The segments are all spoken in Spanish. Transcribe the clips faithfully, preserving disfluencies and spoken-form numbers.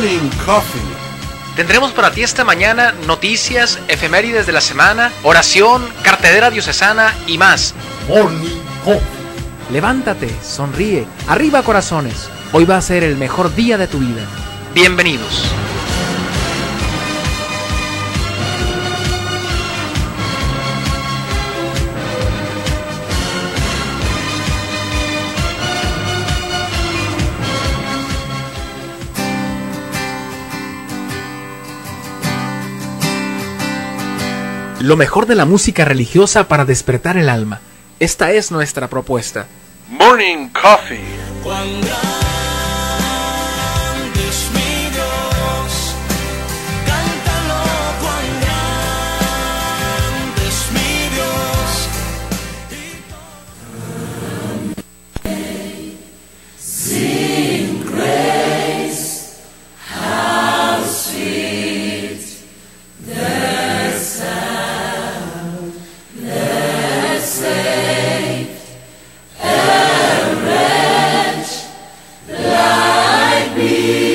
Morning Coffee. Tendremos para ti esta mañana noticias, efemérides de la semana, oración, cartelera diocesana y más. Morning Coffee. Levántate, sonríe, arriba corazones. Hoy va a ser el mejor día de tu vida. Bienvenidos. Lo mejor de la música religiosa para despertar el alma. Esta es nuestra propuesta. Morning Coffee. Cuán grande es mi Dios, cántalo, cuán grande es mi Dios. Sing grace, how sweet the sound that saved a wretch like me.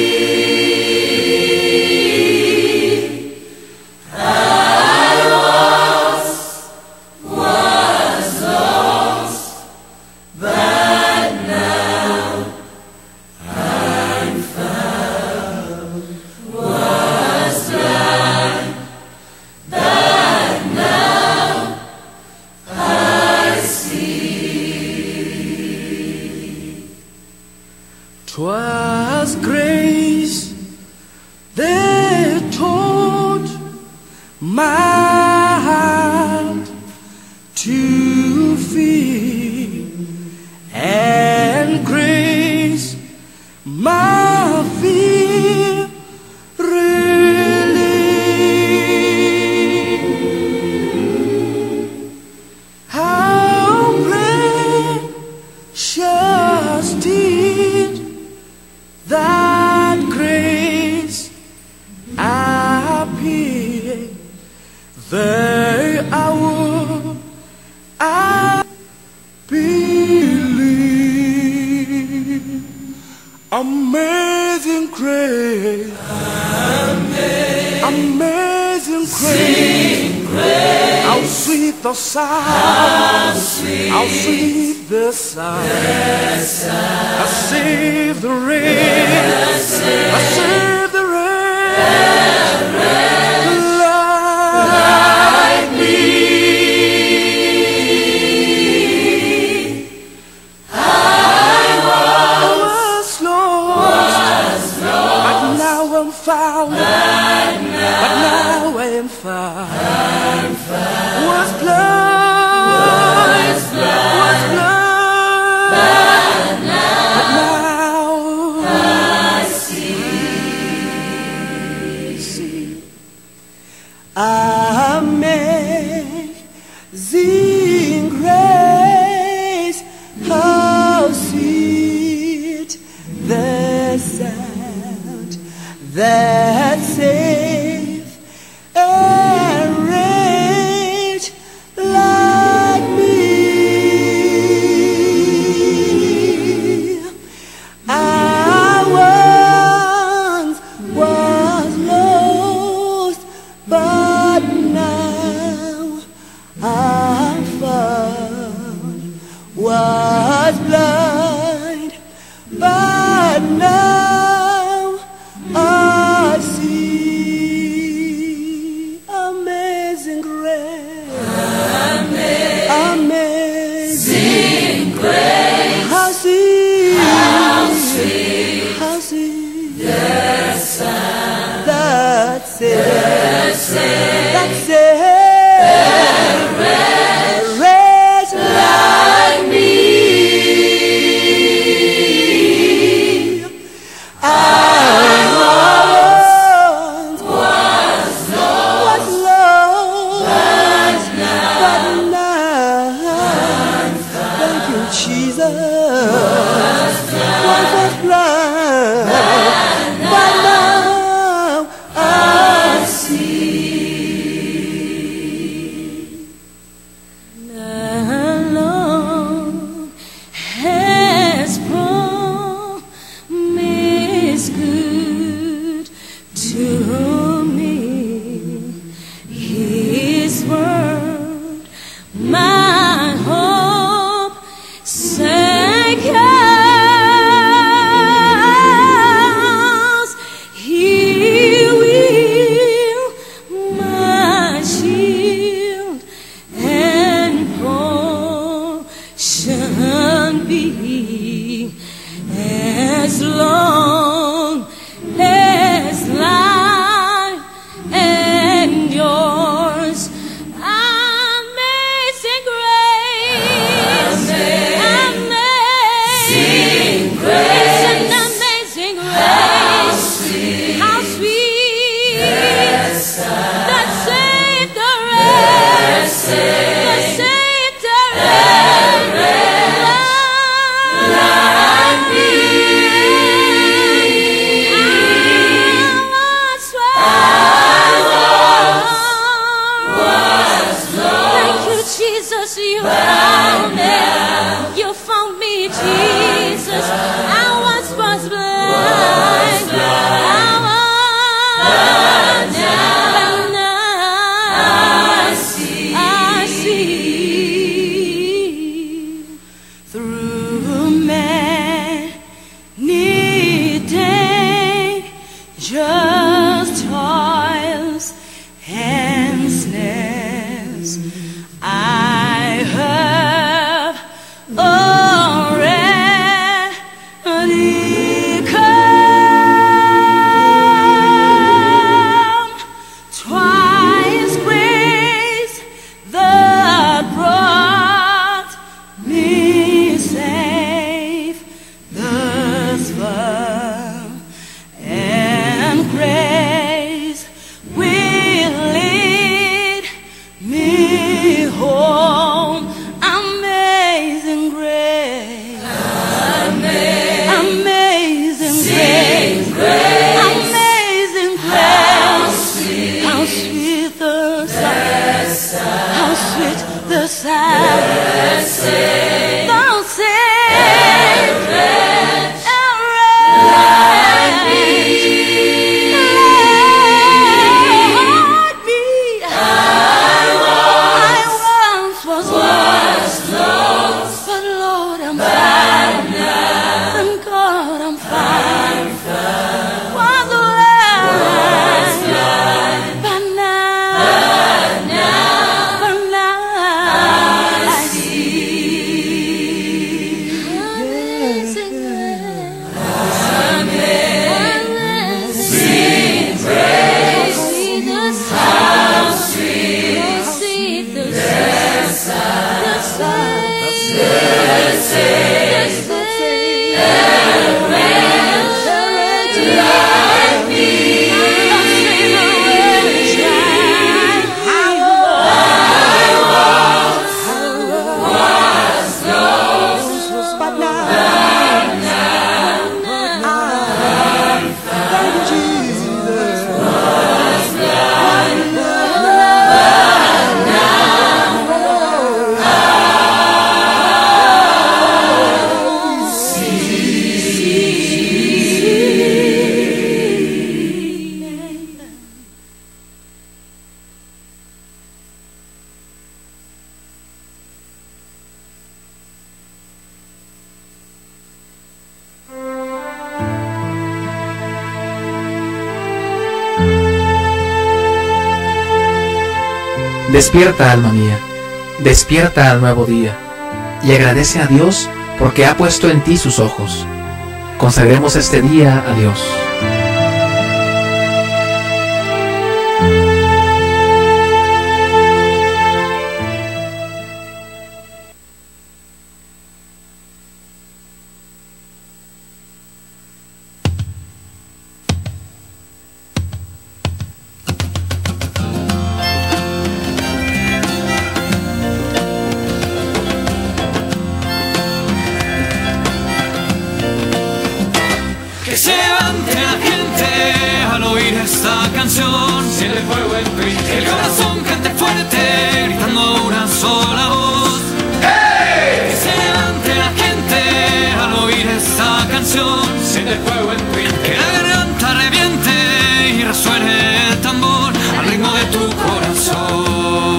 I was, was lost, but now I'm found. Was blind, but now I see. 'Twas grace that taught my heart to fear, and grace my fear relieved. How precious did that grace appear the hour I believe. Amazing grace, amazing grace, how sweet the sound, how sweet the sound, I saved the rain, I saved the rain, like me. I was lost, but now I'm found, but now I am found. Was blind, was blind, but now I see. See. Amazing grace, how sweet the sound that saved a wretch like me. I once was lost, but now I'm found. Was blind, but now I see. Amazing grace, amazing grace, how sweet, how sweet, how sweet the sound that saves, that saves like me. I once was lost, but now, thank you, Jesus. Once was blind, but now I see. The Lord has promised good. salvation be as long as life endures. Amazing grace, amazing grace, an amazing grace, how sweet that saved the wretch, that saved the Jesus, you found me. You found me, Jesus. I once was blind. I was but now I see. I see. Through many dangers, toils, and snares, I have already come. Twice grace that brought me safe thus far, and grace will lead me home. Amazing grace, amazing grace, amazing grace, how sweet the sound, how sweet the sound, thou saved Despierta, alma mía, despierta al nuevo día, y agradece a Dios porque ha puesto en ti sus ojos. Consagremos este día a Dios. Que se levante la gente al oír esta canción. Siente el fuego en tu interior. El corazón cante fuerte, gritando una sola voz. ¡Hey! Que se levante la gente al oír esta canción. Siente el fuego en tu interior. Que la garganta reviente y resuene el tambor al ritmo de tu corazón.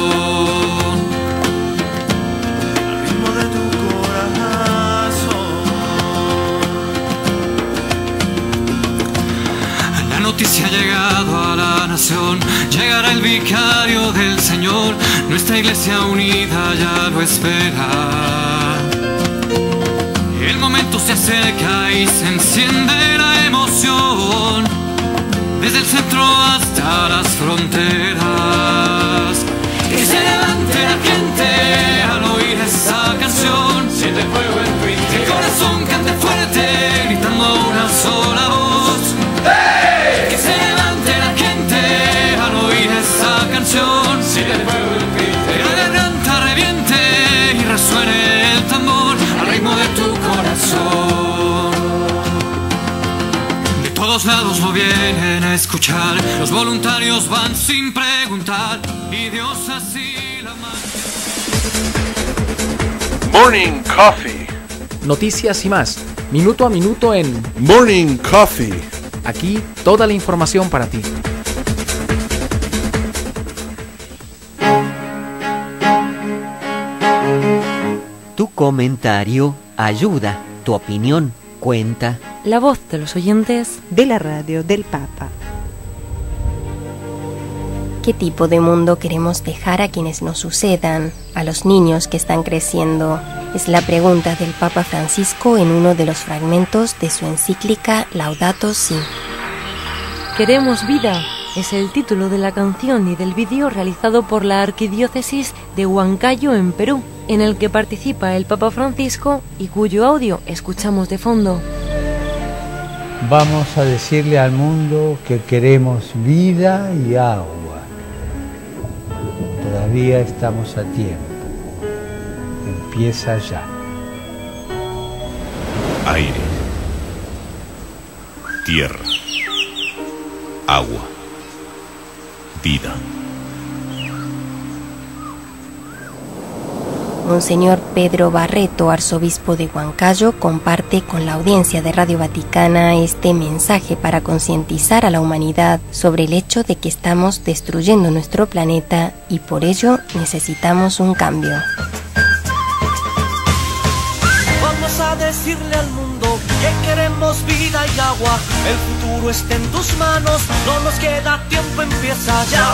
Al ritmo de tu corazón. La noticia ha llegado a la nación, llegará el vicario del Señor, nuestra iglesia unida ya lo espera. cerca y se enciende la emoción, desde el centro hasta las fronteras. Que se levante la gente al oír esa canción, siente el fuego en tu interior, el corazón cante fuerte gritando a una sola voz. ¡Hey! Que se levante la gente al oír esa canción, siente el fuego en tu interior, que la garganta reviente y resuene el tambor al ritmo de tu corazón. De todos lados lo vienen a escuchar, los voluntarios van sin preguntar y Dios así la manda. Morning Coffee. Noticias y más, minuto a minuto en Morning Coffee. Aquí toda la información para ti. Tu comentario ayuda, tu opinión cuenta. La voz de los oyentes de la radio del Papa. ¿Qué tipo de mundo queremos dejar a quienes nos sucedan, a los niños que están creciendo? Es la pregunta del Papa Francisco en uno de los fragmentos de su encíclica Laudato Si. Queremos vida es el título de la canción y del vídeo realizado por la Arquidiócesis de Huancayo en Perú, en el que participa el Papa Francisco y cuyo audio escuchamos de fondo. Vamos a decirle al mundo que queremos vida y agua. Todavía estamos a tiempo. Empieza ya. Aire, tierra, agua, vida. Monseñor Pedro Barreto, arzobispo de Huancayo, comparte con la audiencia de Radio Vaticana este mensaje para concientizar a la humanidad sobre el hecho de que estamos destruyendo nuestro planeta y por ello necesitamos un cambio. Vamos a decirle al mundo que queremos vida y agua. El futuro está en tus manos, no nos queda tiempo, empieza ya.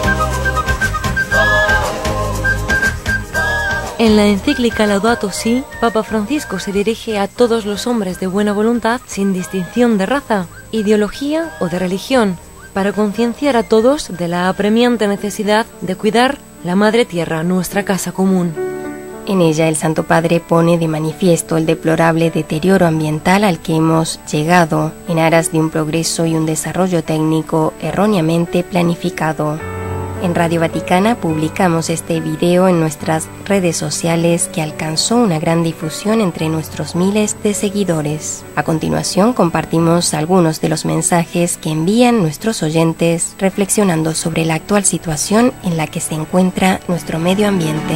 En la encíclica Laudato Si, Papa Francisco se dirige a todos los hombres de buena voluntad sin distinción de raza, ideología o de religión, para concienciar a todos de la apremiante necesidad de cuidar la madre tierra, nuestra casa común. En ella el Santo Padre pone de manifiesto el deplorable deterioro ambiental al que hemos llegado en aras de un progreso y un desarrollo técnico erróneamente planificado. En Radio Vaticana publicamos este video en nuestras redes sociales que alcanzó una gran difusión entre nuestros miles de seguidores. A continuación compartimos algunos de los mensajes que envían nuestros oyentes reflexionando sobre la actual situación en la que se encuentra nuestro medio ambiente.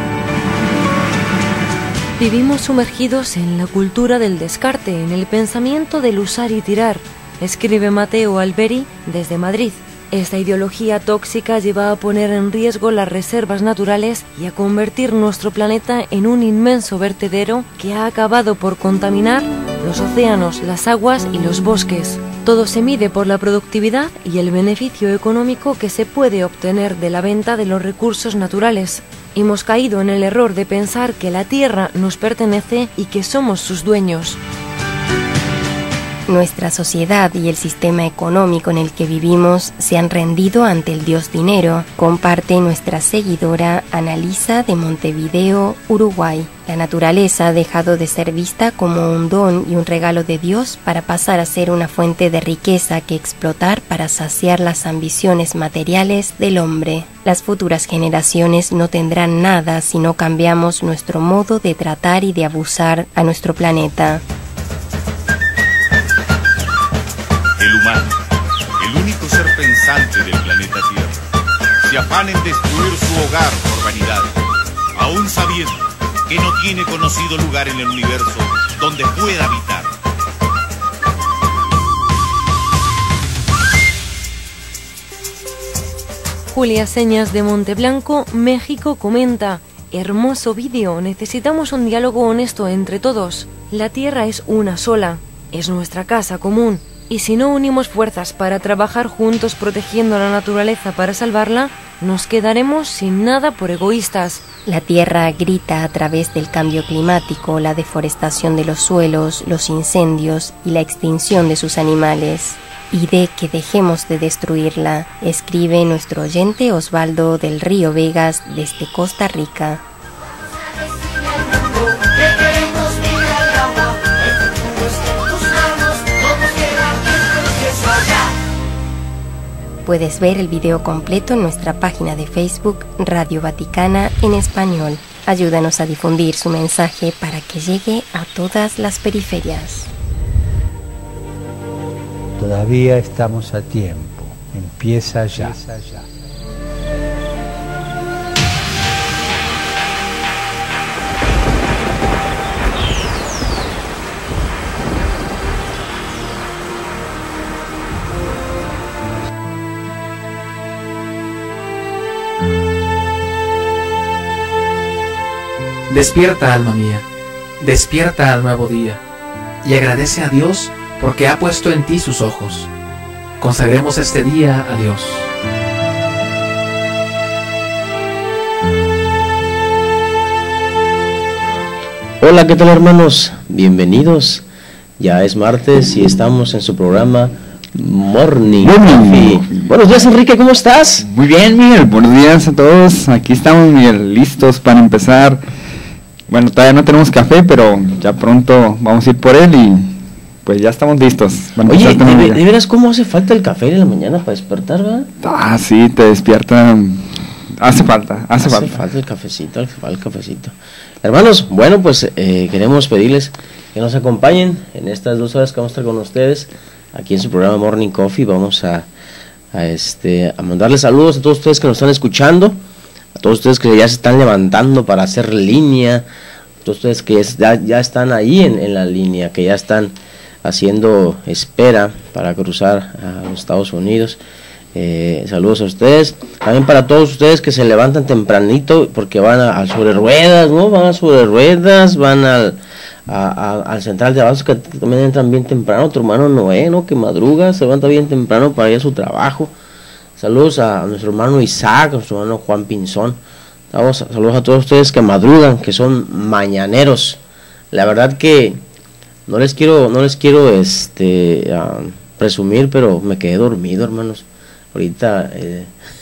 Vivimos sumergidos en la cultura del descarte, en el pensamiento del usar y tirar, escribe Mateo Alberi desde Madrid. Esta ideología tóxica lleva a poner en riesgo las reservas naturales y a convertir nuestro planeta en un inmenso vertedero que ha acabado por contaminar los océanos, las aguas y los bosques. Todo se mide por la productividad y el beneficio económico que se puede obtener de la venta de los recursos naturales. Hemos caído en el error de pensar que la tierra nos pertenece y que somos sus dueños. Nuestra sociedad y el sistema económico en el que vivimos se han rendido ante el dios dinero, comparte nuestra seguidora Analisa de Montevideo, Uruguay. La naturaleza ha dejado de ser vista como un don y un regalo de Dios para pasar a ser una fuente de riqueza que explotar para saciar las ambiciones materiales del hombre. Las futuras generaciones no tendrán nada si no cambiamos nuestro modo de tratar y de abusar a nuestro planeta. El humano, el único ser pensante del planeta Tierra, se afana en destruir su hogar por vanidad, aún sabiendo que no tiene conocido lugar en el universo donde pueda habitar. Julia Señas de Monteblanco, México, comenta: hermoso vídeo, necesitamos un diálogo honesto entre todos. La tierra es una sola, es nuestra casa común. Y si no unimos fuerzas para trabajar juntos protegiendo a la naturaleza para salvarla, nos quedaremos sin nada por egoístas. La tierra grita a través del cambio climático, la deforestación de los suelos, los incendios y la extinción de sus animales. Pide que dejemos de destruirla, escribe nuestro oyente Osvaldo del Río Vegas desde Costa Rica. Puedes ver el video completo en nuestra página de Facebook Radio Vaticana en español. Ayúdanos a difundir su mensaje para que llegue a todas las periferias. Todavía estamos a tiempo. Empieza ya. Empieza ya. Despierta, alma mía, despierta al nuevo día, y agradece a Dios porque ha puesto en ti sus ojos. Consagremos este día a Dios. Hola, ¿qué tal, hermanos? Bienvenidos. Ya es martes y estamos en su programa Morning Coffee. Buenos días, Enrique, ¿cómo estás? Muy bien, Miguel, buenos días a todos. Aquí estamos, Miguel, listos para empezar. Bueno, todavía no tenemos café, pero ya pronto vamos a ir por él y pues ya estamos listos. Oye, de, de, de veras, ¿cómo hace falta el café en la mañana para despertar, verdad? Ah, sí, te despierta. Hace falta, hace, hace falta. Hace falta el cafecito, el, el cafecito. Hermanos, bueno, pues eh, queremos pedirles que nos acompañen en estas dos horas que vamos a estar con ustedes aquí en su programa Morning Coffee. Vamos a, a, este, a mandarles saludos a todos ustedes que nos están escuchando, a todos ustedes que ya se están levantando para hacer línea, a todos ustedes que ya, ya están ahí en, en la línea, que ya están haciendo espera para cruzar a los Estados Unidos. Eh, saludos a ustedes, también para todos ustedes que se levantan tempranito porque van a, a sobre ruedas, ¿no? Van a sobre ruedas, van al, a, a, al central de abasto, que también entran bien temprano. Tu hermano Noé, ¿no? Que madruga, se levanta bien temprano para ir a su trabajo. Saludos a, a nuestro hermano Isaac, a nuestro hermano Juan Pinzón. Vamos, saludos a todos ustedes que madrugan, que son mañaneros. La verdad que no les quiero, no les quiero este uh, presumir, pero me quedé dormido, hermanos. Ahorita, eh,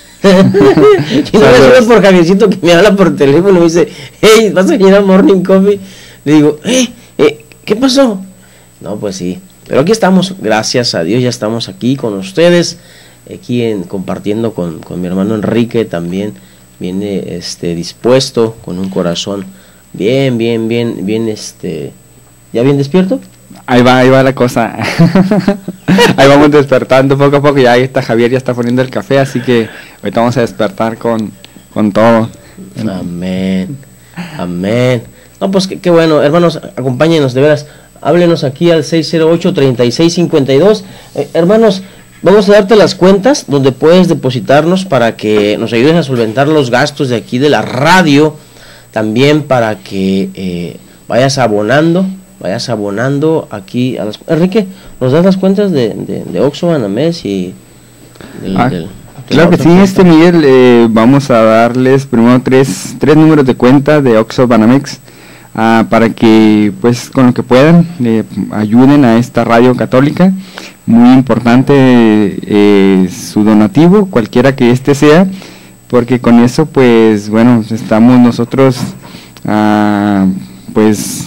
y no me suena por Javiercito que me habla por teléfono y me dice, hey, ¿vas a venir a Morning Coffee? Le digo, eh, eh, ¿qué pasó? No, pues sí, pero aquí estamos, gracias a Dios, ya estamos aquí con ustedes, aquí en, compartiendo con, con mi hermano Enrique, también viene este dispuesto, con un corazón bien, bien, bien, bien, este, ¿ya bien despierto? Ahí va, ahí va la cosa. Ahí vamos despertando poco a poco. Ya ahí está Javier, ya está poniendo el café, así que ahorita vamos a despertar con, con todo. Amén, amén. No, pues qué, qué bueno, hermanos, acompáñenos, de veras. Háblenos aquí al seis cero ocho, treinta y seis cincuenta y dos. Eh, hermanos, vamos a darte las cuentas donde puedes depositarnos para que nos ayudes a solventar los gastos de aquí de la radio. También para que eh, vayas abonando. Vayas abonando aquí a las... Enrique, ¿nos das las cuentas de, de, de Oxxo, Banamex y... Del, ah, del, claro que sí, cuenta? este Miguel, eh, vamos a darles primero tres, tres números de cuenta de Oxxo, Banamex, ah, para que pues con lo que puedan eh, ayuden a esta radio católica. Muy importante eh, su donativo, cualquiera que este sea, porque con eso pues bueno, estamos nosotros ah, pues...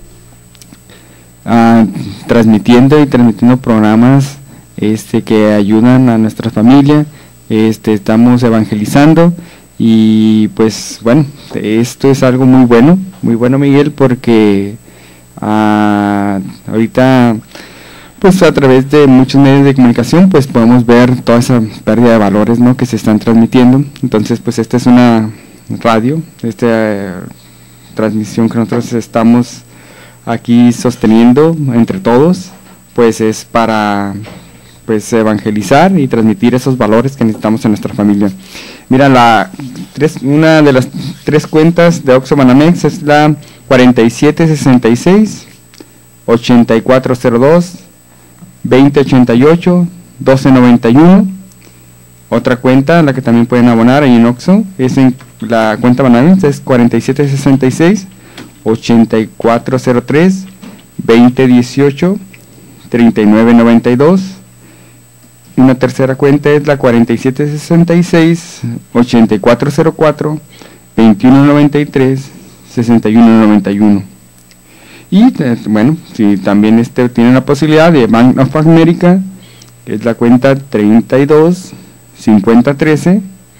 Uh, transmitiendo y transmitiendo programas este que ayudan a nuestra familia. Este estamos evangelizando y pues bueno, esto es algo muy bueno, muy bueno, Miguel, porque uh, ahorita pues a través de muchos medios de comunicación pues podemos ver toda esa pérdida de valores, ¿no?, que se están transmitiendo. Entonces pues esta es una radio, esta uh, transmisión que nosotros estamos aquí sosteniendo entre todos, pues es para pues evangelizar y transmitir esos valores que necesitamos en nuestra familia. Mira, la tres, una de las tres cuentas de Oxxo Banamex es la cuarenta y siete sesenta y seis, ochenta y cuatro cero dos, veinte ochenta y ocho, doce noventa y uno. Otra cuenta, la que también pueden abonar ahí en Oxxo, es en la cuenta Banamex, es cuarenta y siete sesenta y seis, ochenta y cuatro cero tres, veinte dieciocho, treinta y nueve noventa y dos. Una tercera cuenta es la cuarenta y siete sesenta y seis, ochenta y cuatro cero cuatro, veintiuno noventa y tres, sesenta y uno noventa y uno. Y eh, bueno, si también este tiene la posibilidad de Bank of America, que es la cuenta treinta y dos cincuenta trece,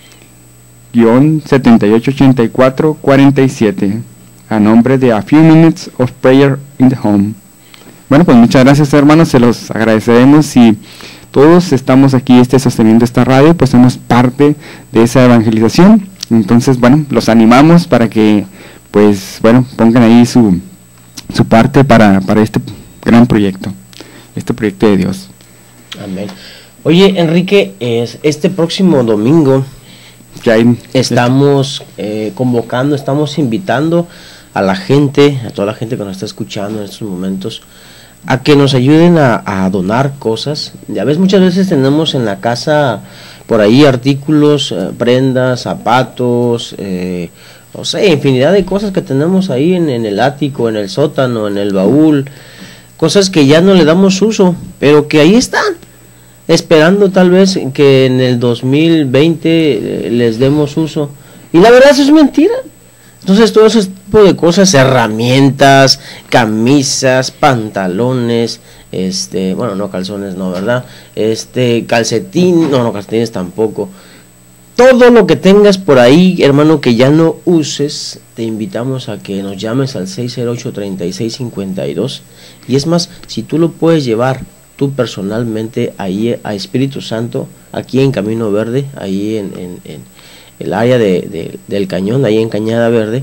setenta y ocho ochenta y cuatro cuarenta y siete, a nombre de A Few Minutes of Prayer in the Home. Bueno, pues muchas gracias, hermanos, se los agradeceremos. Y todos estamos aquí este, sosteniendo esta radio, pues somos parte de esa evangelización. Entonces, bueno, los animamos para que, pues, bueno, pongan ahí su, su parte para, para este gran proyecto, este proyecto de Dios. Amén. Oye, Enrique, es, este próximo domingo ya hay, estamos eh, convocando, estamos invitando a la gente, a toda la gente que nos está escuchando en estos momentos, a que nos ayuden a, a donar cosas. Ya ves, muchas veces tenemos en la casa por ahí artículos, eh, prendas, zapatos, eh, no sé, infinidad de cosas que tenemos ahí en, en el ático, en el sótano, en el baúl, cosas que ya no le damos uso, pero que ahí están, esperando tal vez que en el dos mil veinte eh, les demos uso. Y la verdad eso es mentira. Entonces todo ese tipo de cosas, herramientas, camisas, pantalones, este, bueno, no calzones, no, ¿verdad? Este, calcetín, no, no calcetines tampoco. Todo lo que tengas por ahí, hermano, que ya no uses, te invitamos a que nos llames al seis cero ocho, treinta y seis cincuenta y dos. Y es más, si tú lo puedes llevar tú personalmente ahí a Espíritu Santo, aquí en Camino Verde, ahí en, en, en el área de, de, del Cañón, ahí en Cañada Verde,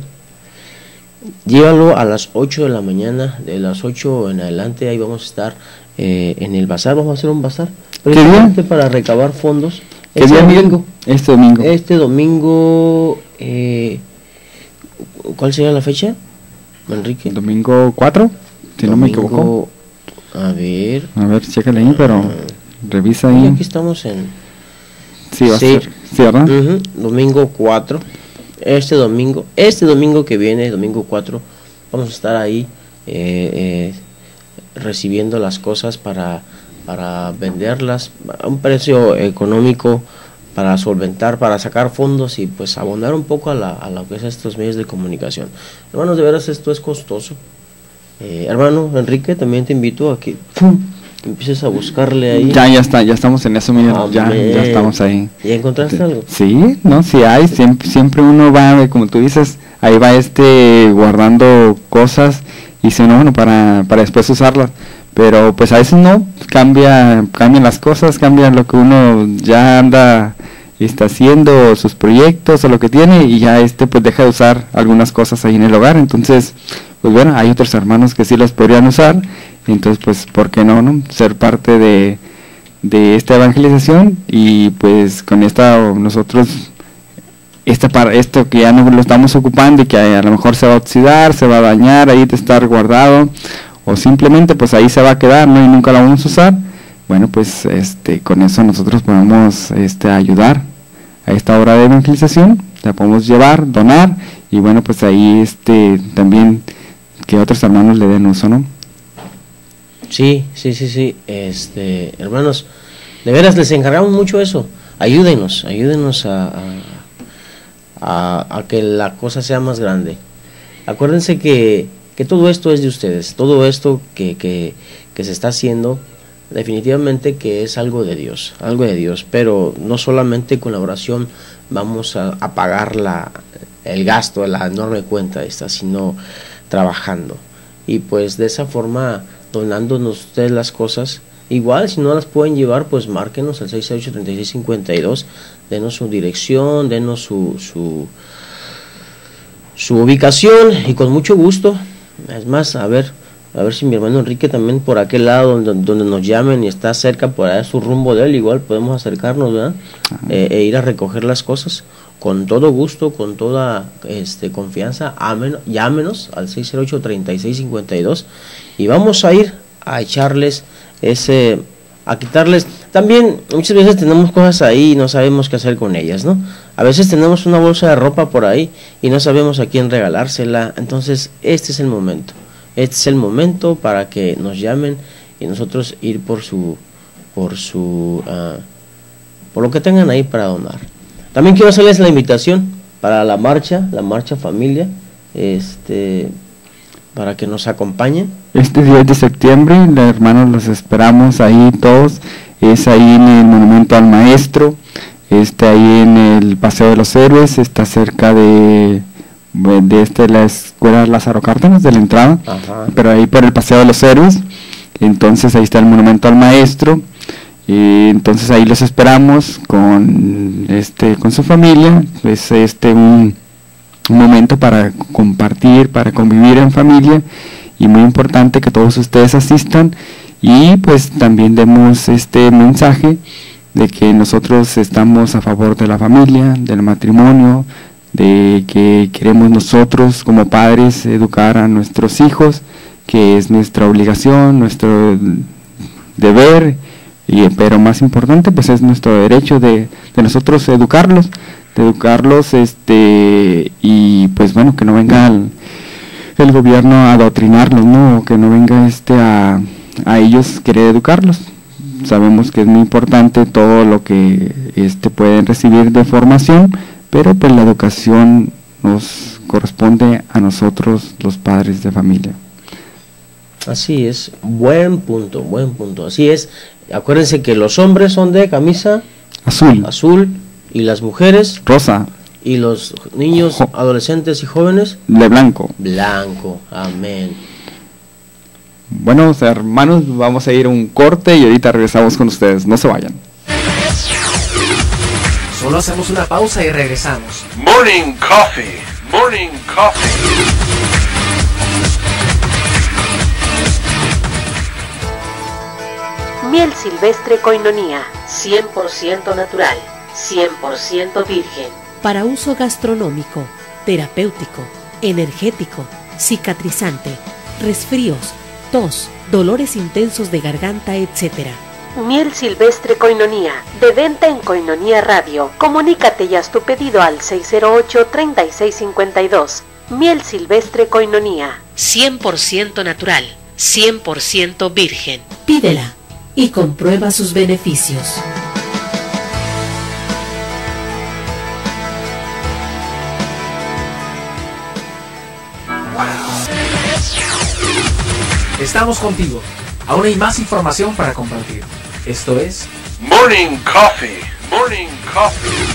llévalo a las ocho de la mañana, de las ocho en adelante, ahí vamos a estar eh, en el bazar, vamos a hacer un bazar, precisamente para recabar fondos. ¿Qué día, domingo? Este domingo. Este domingo, eh, ¿cuál sería la fecha, Enrique? Domingo cuatro, si domingo, no me equivoco. A ver. A ver, chécale ahí, pero uh, revisa ahí. Aquí estamos en... Sí, va sí. a ser. Sí, ¿verdad? Uh-huh. Domingo cuatro. Este domingo, este domingo que viene, domingo cuatro, vamos a estar ahí eh, eh, recibiendo las cosas para, para venderlas a un precio económico, para solventar, para sacar fondos y pues abonar un poco a, la, a lo que es estos medios de comunicación. Hermanos, de veras esto es costoso. Eh, hermano Enrique, también te invito a que ¡pum! Empieces a buscarle ahí. Ya, ya está, ya estamos en eso, mira, ya, ya estamos ahí. ¿Ya encontraste sí, algo? Sí, no, sí hay, siempre, siempre uno va, como tú dices, ahí va este guardando cosas y si no, bueno, para, para después usarlas. Pero pues a veces no, cambia, cambian las cosas, cambia lo que uno ya anda está haciendo, sus proyectos o lo que tiene, y ya este pues deja de usar algunas cosas ahí en el hogar. Entonces, pues bueno, hay otros hermanos que sí las podrían usar. Entonces, pues, ¿por qué no, no? Ser parte de, de esta evangelización y pues con esta nosotros, esta para esto que ya no lo estamos ocupando y que a, a lo mejor se va a oxidar, se va a dañar, ahí te está guardado, o simplemente pues ahí se va a quedar, ¿no? Y nunca la vamos a usar. Bueno, pues este con eso nosotros podemos este ayudar a esta obra de evangelización, la podemos llevar, donar, y bueno, pues ahí este también que otros hermanos le den uso, ¿no? Sí, sí, sí, sí, este, hermanos, de veras les encargamos mucho eso. Ayúdenos, ayúdenos a, a, a, a que la cosa sea más grande. Acuérdense que, que todo esto es de ustedes, todo esto que, que, que se está haciendo, definitivamente que es algo de Dios, algo de Dios, pero no solamente con la oración vamos a, a pagar la, el gasto, la enorme cuenta esta, sino trabajando. Y pues de esa forma, donándonos ustedes las cosas, igual si no las pueden llevar, pues márquenos al seis cero ocho, treinta y seis cincuenta y dos, denos su dirección, denos su, su, su ubicación, y con mucho gusto, es más, a ver, a ver si mi hermano Enrique también por aquel lado donde, donde nos llamen y está cerca, por allá su rumbo de él, igual podemos acercarnos, ¿verdad? Eh, e ir a recoger las cosas, con todo gusto, con toda este, confianza, ámen, llámenos al seis cero ocho, treinta y seis cincuenta y dos, y vamos a ir a echarles ese a quitarles. También muchas veces tenemos cosas ahí y no sabemos qué hacer con ellas, ¿no? A veces tenemos una bolsa de ropa por ahí y no sabemos a quién regalársela. Entonces este es el momento, este es el momento para que nos llamen y nosotros ir por su, por su, uh, por lo que tengan ahí para donar. También quiero hacerles la invitación para la marcha, la marcha familia, este, para que nos acompañen. Este diez de septiembre, hermanos, los esperamos ahí todos. Es ahí en el Monumento al Maestro, está ahí en el Paseo de los Héroes, está cerca de, de este, la escuela Lázaro Cárdenas, de la entrada. Ajá. Pero ahí por el Paseo de los Héroes. Entonces ahí está el Monumento al Maestro. Y entonces ahí los esperamos con este con su familia. Es este un, un momento para compartir, para convivir en familia, y muy importante que todos ustedes asistan y pues también demos este mensaje de que nosotros estamos a favor de la familia, del matrimonio, de que queremos nosotros como padres educar a nuestros hijos, que es nuestra obligación, nuestro deber, y pero más importante pues es nuestro derecho de, de nosotros educarlos, de educarlos este y pues bueno, que no venga el, el gobierno a adoctrinarlos, ¿no? O que no venga este a, a ellos querer educarlos. Sabemos que es muy importante todo lo que este pueden recibir de formación, pero pues la educación nos corresponde a nosotros los padres de familia. Así es, buen punto, buen punto, así es. Acuérdense que los hombres son de camisa azul, azul y las mujeres rosa, y los niños, jo adolescentes y jóvenes de blanco. Blanco, amén. Bueno, hermanos, vamos a ir a un corte y ahorita regresamos con ustedes, no se vayan. Solo hacemos una pausa y regresamos. Morning Coffee, Morning Coffee. Miel silvestre Koinonia, cien por ciento natural, cien por ciento virgen. Para uso gastronómico, terapéutico, energético, cicatrizante, resfríos, tos, dolores intensos de garganta, etcétera. Miel silvestre Koinonia, de venta en Koinonia Radio. Comunícate y haz tu pedido al seis cero ocho, treinta y seis cincuenta y dos. Miel silvestre Koinonia, cien por ciento natural, cien por ciento virgen. Pídela y comprueba sus beneficios. Estamos contigo. Aún hay más información para compartir. Esto es Morning Coffee, Morning Coffee.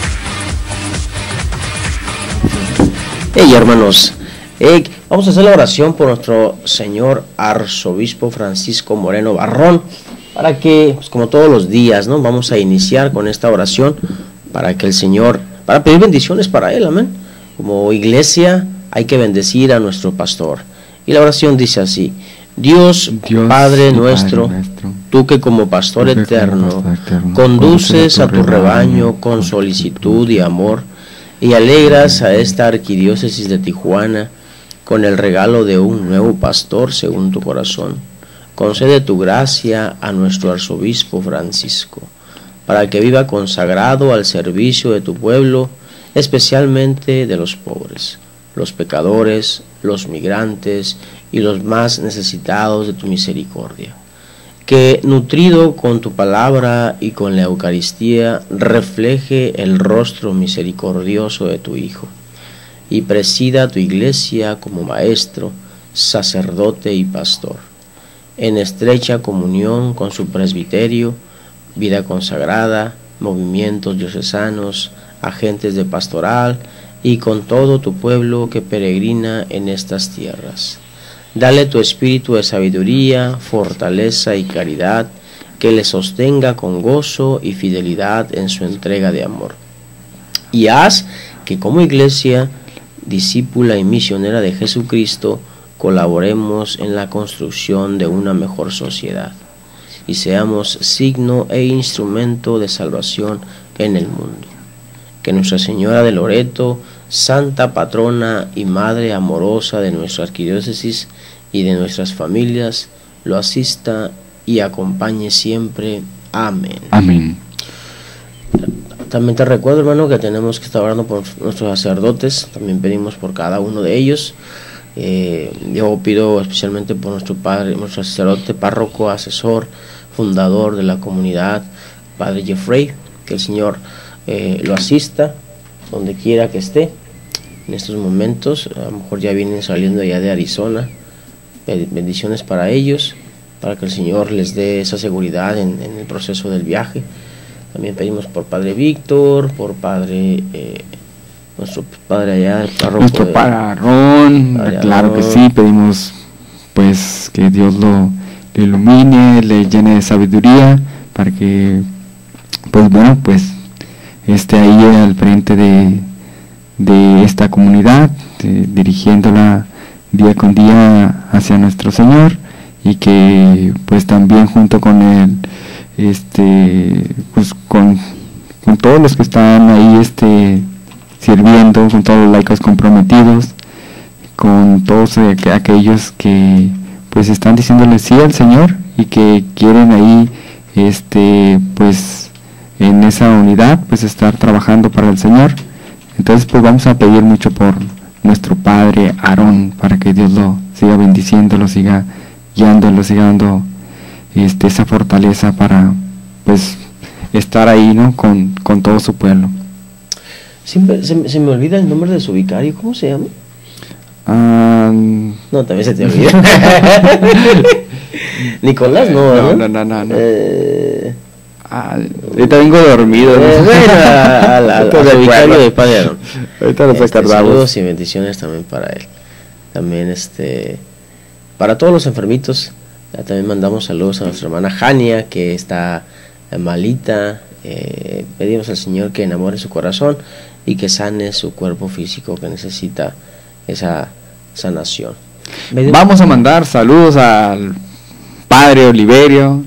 Hey hermanos, eh, vamos a hacer la oración por nuestro señor arzobispo Francisco Moreno Barrón, para que, pues, como todos los días, ¿no? Vamos a iniciar con esta oración para que el Señor, para pedir bendiciones para él, amén. Como iglesia hay que bendecir a nuestro pastor. Y la oración dice así: Dios, Dios Padre, nuestro, Padre nuestro, tú que como pastor eterno, como pastor eterno conduces a tu rebaño con solicitud y amor, y alegras a esta arquidiócesis de Tijuana con el regalo de un nuevo pastor según tu corazón. Concede tu gracia a nuestro arzobispo Francisco, para que viva consagrado al servicio de tu pueblo, especialmente de los pobres, los pecadores, los migrantes y los más necesitados de tu misericordia. Que, nutrido con tu palabra y con la Eucaristía, refleje el rostro misericordioso de tu Hijo, y presida tu iglesia como maestro, sacerdote y pastor, en estrecha comunión con su presbiterio, vida consagrada, movimientos diocesanos, agentes de pastoral y con todo tu pueblo que peregrina en estas tierras. Dale tu espíritu de sabiduría, fortaleza y caridad, que le sostenga con gozo y fidelidad en su entrega de amor. Y haz que como iglesia, discípula y misionera de Jesucristo, colaboremos en la construcción de una mejor sociedad y seamos signo e instrumento de salvación en el mundo. Que Nuestra Señora de Loreto, Santa Patrona y Madre amorosa de nuestra arquidiócesis y de nuestras familias, lo asista y acompañe siempre. Amén. Amén. También te recuerdo, hermano, que tenemos que estar orando por nuestros sacerdotes. También pedimos por cada uno de ellos. Eh, yo pido especialmente por nuestro padre, nuestro sacerdote, párroco, asesor, fundador de la comunidad, Padre Jeffrey, que el Señor eh, lo asista donde quiera que esté en estos momentos. A lo mejor ya vienen saliendo ya de Arizona. Bendiciones para ellos, para que el Señor les dé esa seguridad en, en el proceso del viaje. También pedimos por Padre Víctor, por Padre, eh, nuestro Padre allá, el párroco. Nuestro de, Padre Aarón, Padre claro Aarón. que sí, pedimos pues que Dios lo, lo ilumine, le llene de sabiduría, para que, pues bueno, pues esté ahí al frente de, de esta comunidad, de, dirigiéndola día con día hacia nuestro Señor, y que pues también junto con él, este pues con, con todos los que están ahí este sirviendo, con todos los laicos comprometidos, con todos eh, aquellos que pues están diciéndole sí al Señor y que quieren ahí este pues en esa unidad pues estar trabajando para el Señor. Entonces pues vamos a pedir mucho por nuestro Padre Aarón, para que Dios lo siga bendiciendo, lo siga guiando, lo siga dando este, esa fortaleza para pues estar ahí, ¿no? con, con todo su pueblo. Siempre se, se me olvida el nombre de su vicario, ¿cómo se llama? Um, no, también se te olvida. Nicolás, no, no, ¿no? no, no, no, no. Eh, ah, ahorita vengo dormido. ¿no? Eh, bueno, al, al, al, al vicario de Padre Aarón. Ahorita nos este, acordamos. Saludos y bendiciones también para él. También este para todos los enfermitos. También mandamos saludos a nuestra hermana Jania, que está malita. Eh, pedimos al Señor que enamore su corazón y que sane su cuerpo físico, que necesita esa sanación. Vamos a mandar saludos al Padre Oliverio.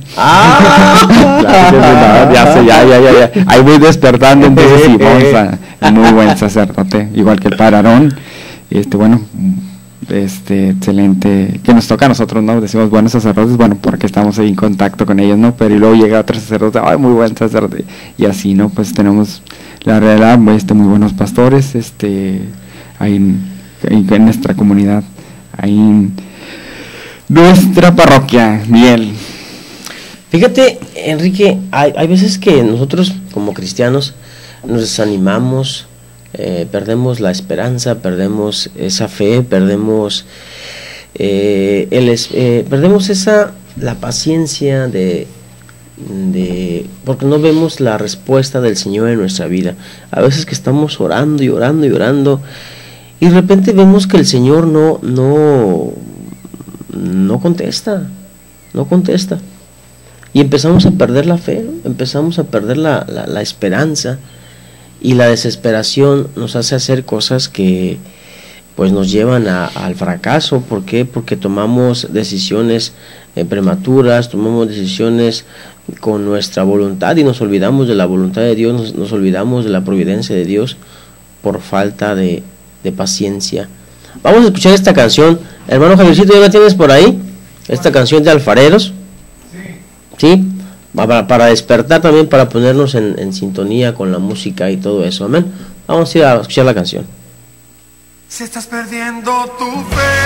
Ah, ya sé, ya, ya, ya, ya. Ahí voy despertando, entonces sí, vamos a, muy buen sacerdote, igual que el Padre Aarón. Este, bueno, este, excelente, que nos toca a nosotros, ¿no? Decimos buenos sacerdotes, bueno, porque estamos ahí en contacto con ellos, ¿no? Pero y luego llega otro sacerdote, ay, muy buen sacerdote, y así, ¿no? Pues tenemos, la realidad, este, muy buenos pastores, este, ahí en, en nuestra comunidad, ahí en nuestra parroquia, Miguel. Fíjate, Enrique, hay, hay veces que nosotros como cristianos nos desanimamos, eh, perdemos la esperanza, perdemos esa fe, perdemos eh, el, eh, perdemos esa la paciencia de, de porque no vemos la respuesta del Señor en nuestra vida. A veces que estamos orando y orando y orando y de repente vemos que el Señor no no no contesta, no contesta. Y empezamos a perder la fe, ¿no? Empezamos a perder la, la, la esperanza, y la desesperación nos hace hacer cosas que pues nos llevan a, al fracaso. ¿Por qué? Porque tomamos decisiones eh, prematuras, tomamos decisiones con nuestra voluntad y nos olvidamos de la voluntad de Dios, nos, nos olvidamos de la providencia de Dios por falta de, de paciencia. Vamos a escuchar esta canción. Hermano Javiercito, ¿ya la tienes por ahí? Esta canción de Alfareros. ¿Sí? Para, para despertar también, para ponernos en, en sintonía con la música y todo eso. Amén. Vamos a ir a escuchar la canción. Si estás perdiendo tu fe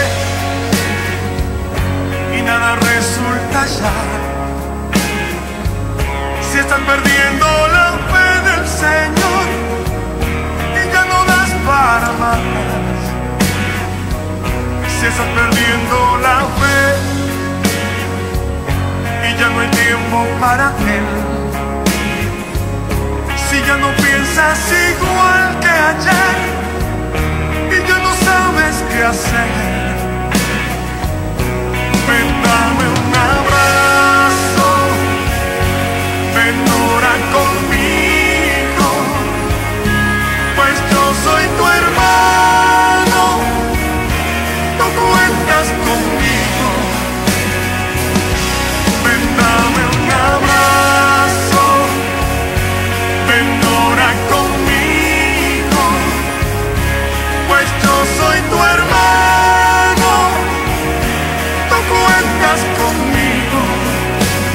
y nada resulta ya, si estás perdiendo la fe del Señor y ya no das para más, si estás perdiendo la fe y ya no hay tiempo para Él, si ya no piensas igual que ayer y ya no sabes qué hacer, ven, dame un abrazo, ven, ora conmigo, pues yo soy tu hermano, tú cuentas conmigo. Ven, dame un abrazo, ven, ora conmigo, pues yo soy tu hermano, tú cuentas conmigo.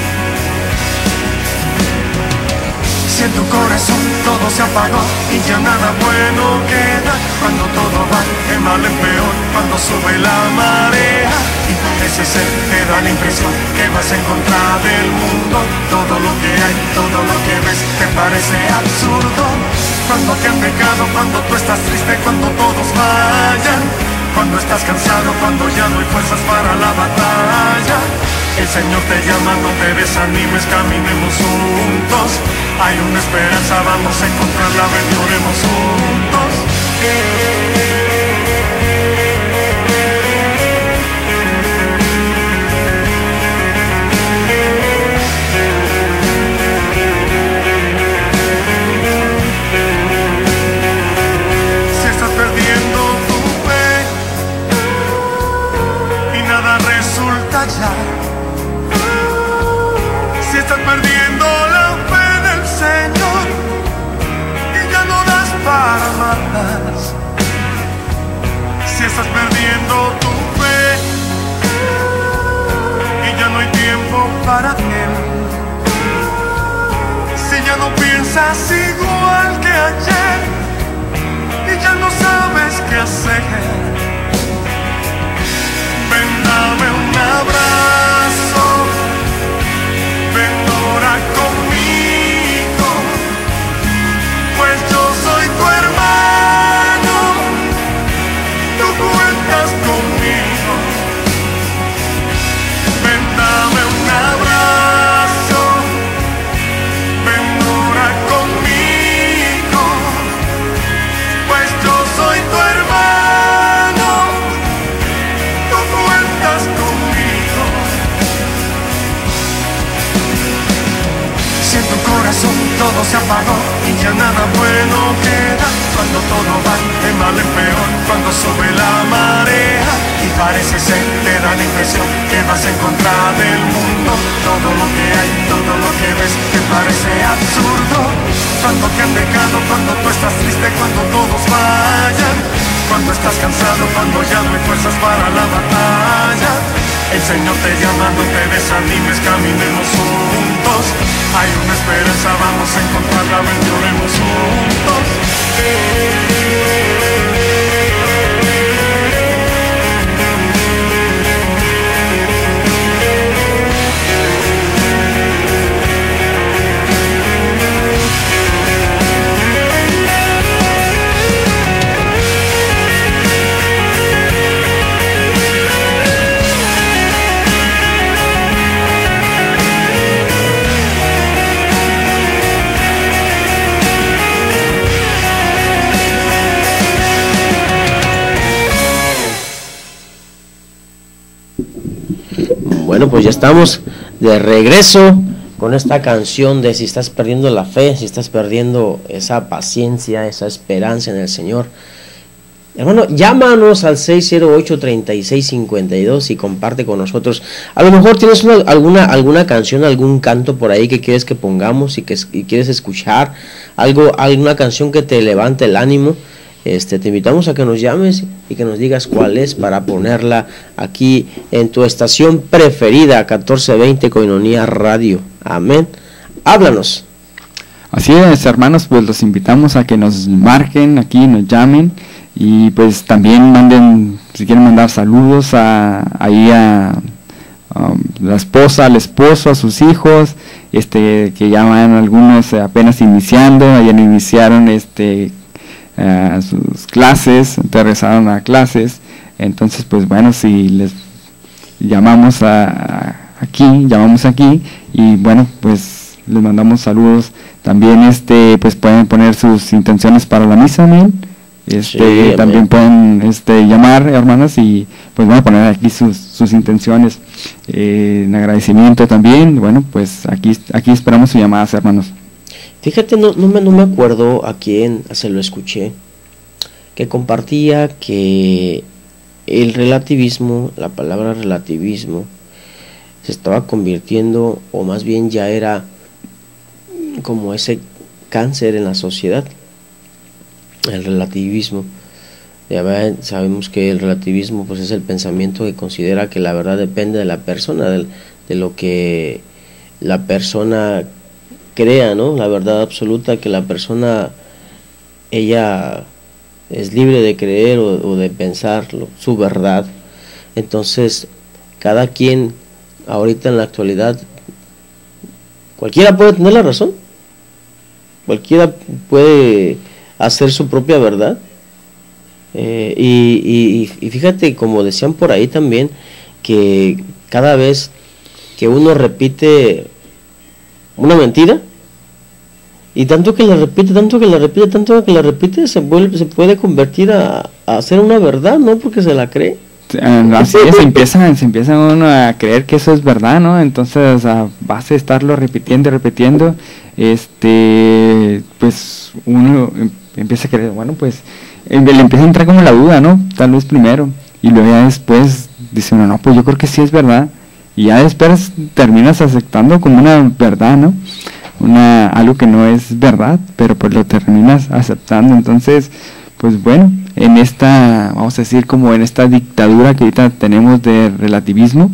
Si en tu corazón todo se apagó y ya nada bueno queda, cuando todo va de mal en peor, cuando sube la marea y parece ser, te da la impresión que vas en contra del mundo. Todo lo que hay, todo lo que ves te parece absurdo. Cuando te han dejado, cuando tú estás triste, cuando todos vayan, cuando estás cansado, cuando ya no hay fuerzas para la batalla, el Señor te llama, no te desanimes, caminemos juntos. Hay una esperanza, vamos a encontrarla, ven, lloremos juntos. Si estás perdiendo tu fe y nada resulta ya, si estás perdiendo la fe del Señor y ya no das para más, si estás perdiendo tu fe y ya no hay tiempo para Él, si ya no piensas igual que ayer y ya no sabes qué hacer, ven, dame un abrazo. Ven, ora conmigo, pues yo soy tu hermano, tú cuentas conmigo. Ven, dame un abrazo, ven, ora conmigo, pues yo soy tu hermano, tú cuentas conmigo. Si en tu corazón todo se apagó y ya nada bueno queda, cuando todo va de mal en peor, cuando sube la marea y parece ser, te da la impresión que vas en contra del mundo. Todo lo que hay, todo lo que ves te parece absurdo. Cuando te han dejado, cuando tú estás triste, cuando todos vayan, cuando estás cansado, cuando ya no hay fuerzas para la batalla, el Señor te llama, no te desanimes, caminemos juntos. Hay una esperanza, vamos a encontrarla, ven, lloremos juntos. Bueno, pues ya estamos de regreso con esta canción de si estás perdiendo la fe, si estás perdiendo esa paciencia, esa esperanza en el Señor. Hermano, llámanos al seis cero ocho, treinta y seis cincuenta y dos y comparte con nosotros. A lo mejor tienes una, alguna alguna canción, algún canto por ahí que quieres que pongamos y que y quieres escuchar, algo, alguna canción que te levante el ánimo. Este, te invitamos a que nos llames y que nos digas cuál es para ponerla aquí en tu estación preferida, catorce veinte Koinonia Radio. Amén. Háblanos. Así es, hermanos, pues los invitamos a que nos marquen aquí, nos llamen y pues también manden, si quieren mandar saludos a ahí a, a la esposa, al esposo, a sus hijos, este que ya van algunos apenas iniciando, ayer iniciaron este Uh, sus clases, regresaron a clases, entonces pues bueno, si les llamamos a, a aquí, llamamos aquí y bueno, pues les mandamos saludos. También este pues pueden poner sus intenciones para la misa, amén. Este sí, también pueden este llamar, hermanas, y pues van a poner aquí sus, sus intenciones eh, en agradecimiento también. Bueno, pues aquí aquí esperamos sus llamadas, hermanos. Fíjate, no, no, me, no me acuerdo a quién se lo escuché, que compartía que el relativismo, la palabra relativismo, se estaba convirtiendo, o más bien ya era como ese cáncer en la sociedad, el relativismo. Ya sabemos que el relativismo pues es el pensamiento que considera que la verdad depende de la persona, de, de lo que la persona crea, ¿no?, la verdad absoluta, que la persona, ella es libre de creer o, o de pensar lo, su verdad. Entonces, cada quien, ahorita en la actualidad, cualquiera puede tener la razón, cualquiera puede hacer su propia verdad. Eh, y, y, y fíjate, como decían por ahí también, que cada vez que uno repite una mentira, y tanto que la repite, tanto que la repite, tanto que la repite, se vuelve, se puede convertir a, a ser una verdad, ¿no? Porque se la cree. Así es, se empieza, se empieza uno a creer que eso es verdad, ¿no? Entonces, a base de estarlo repitiendo y repitiendo, este, pues uno empieza a creer, bueno, pues le empieza a entrar como la duda, ¿no? Tal vez primero, y luego ya después dice uno, no, pues yo creo que sí es verdad, y ya después terminas aceptando como una verdad, ¿no? Una, algo que no es verdad, pero pues lo terminas aceptando. Entonces, pues bueno, en esta, vamos a decir, como en esta dictadura que ahorita tenemos de relativismo,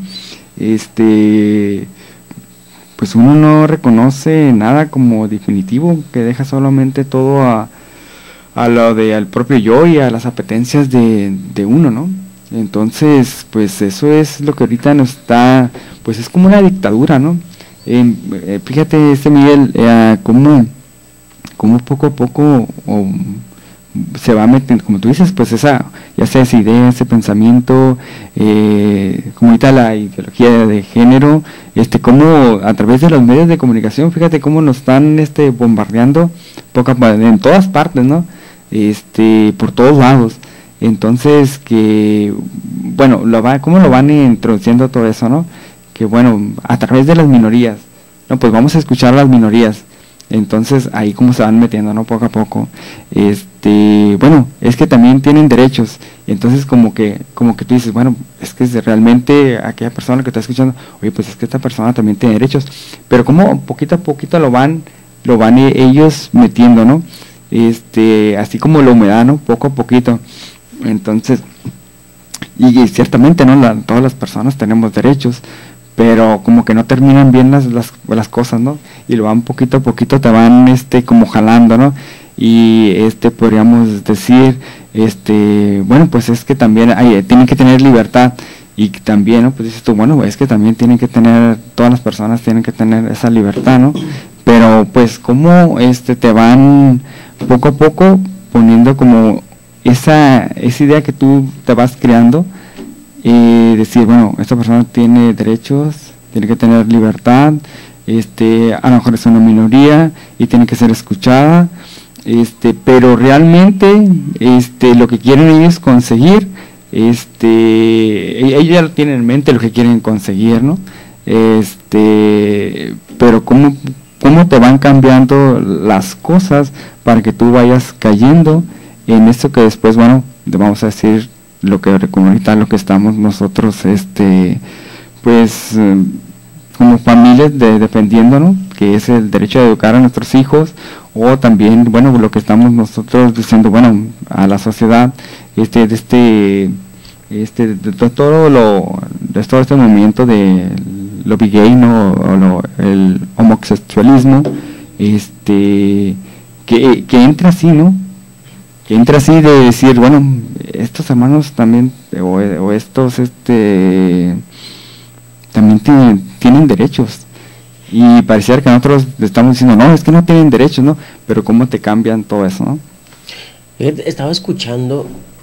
este, pues uno no reconoce nada como definitivo, que deja solamente todo a, a lo de al propio yo y a las apetencias de, de uno, ¿no? Entonces, pues eso es lo que ahorita nos está, pues es como una dictadura, ¿no? Eh, eh, fíjate, este Miguel, eh, como, como poco a poco o, se va metiendo, como tú dices, pues esa, ya sea esa idea, ese pensamiento, eh, como ahorita la ideología de género, este, como a través de los medios de comunicación, fíjate cómo nos están este bombardeando poco a poco, en todas partes, ¿no? Este, por todos lados. Entonces, que, bueno, lo va, cómo lo van introduciendo todo eso, ¿no? Que bueno, a través de las minorías, no, pues vamos a escuchar a las minorías. Entonces ahí como se van metiendo, ¿no? Poco a poco. Este, bueno, es que también tienen derechos. Entonces como que, como que tú dices, bueno, es que es realmente aquella persona que está escuchando, oye, pues es que esta persona también tiene derechos. Pero como poquito a poquito lo van, lo van ellos metiendo, ¿no? Este, así como la humedad, ¿no? Poco a poquito. Entonces, y, y ciertamente, ¿no? La, todas las personas tenemos derechos, pero como que no terminan bien las, las, las cosas, ¿no? Y lo van poquito a poquito, te van este como jalando, ¿no? Y este podríamos decir, este, bueno, pues es que también hay, tienen que tener libertad, y también, ¿no? Pues dices tú, bueno, es que también tienen que tener, todas las personas tienen que tener esa libertad, ¿no? Pero pues como este te van poco a poco poniendo como esa, esa idea que tú te vas creando, y decir, bueno, esta persona tiene derechos, tiene que tener libertad, este, a lo mejor es una minoría y tiene que ser escuchada, este, pero realmente este, lo que quieren ellos conseguir, este, ellos ya lo tienen en mente lo que quieren conseguir, ¿no? Este, pero cómo, cómo te van cambiando las cosas para que tú vayas cayendo en esto que después, bueno, vamos a decir, lo que como ahorita lo que estamos nosotros este pues eh, como familias de, defendiendo, ¿no? Que es el derecho de educar a nuestros hijos, o también, bueno, lo que estamos nosotros diciendo, bueno, a la sociedad, este de este este de, de todo lo de todo este movimiento de lo gay, ¿no? O lo, el homosexualismo, este que, que entra así, ¿no? Que entra así de decir, bueno, estos hermanos también, o, o estos, este, también tienen, tienen derechos. Y pareciera que nosotros le estamos diciendo, no, es que no tienen derechos, ¿no? Pero cómo te cambian todo eso, ¿no? Estaba escuchando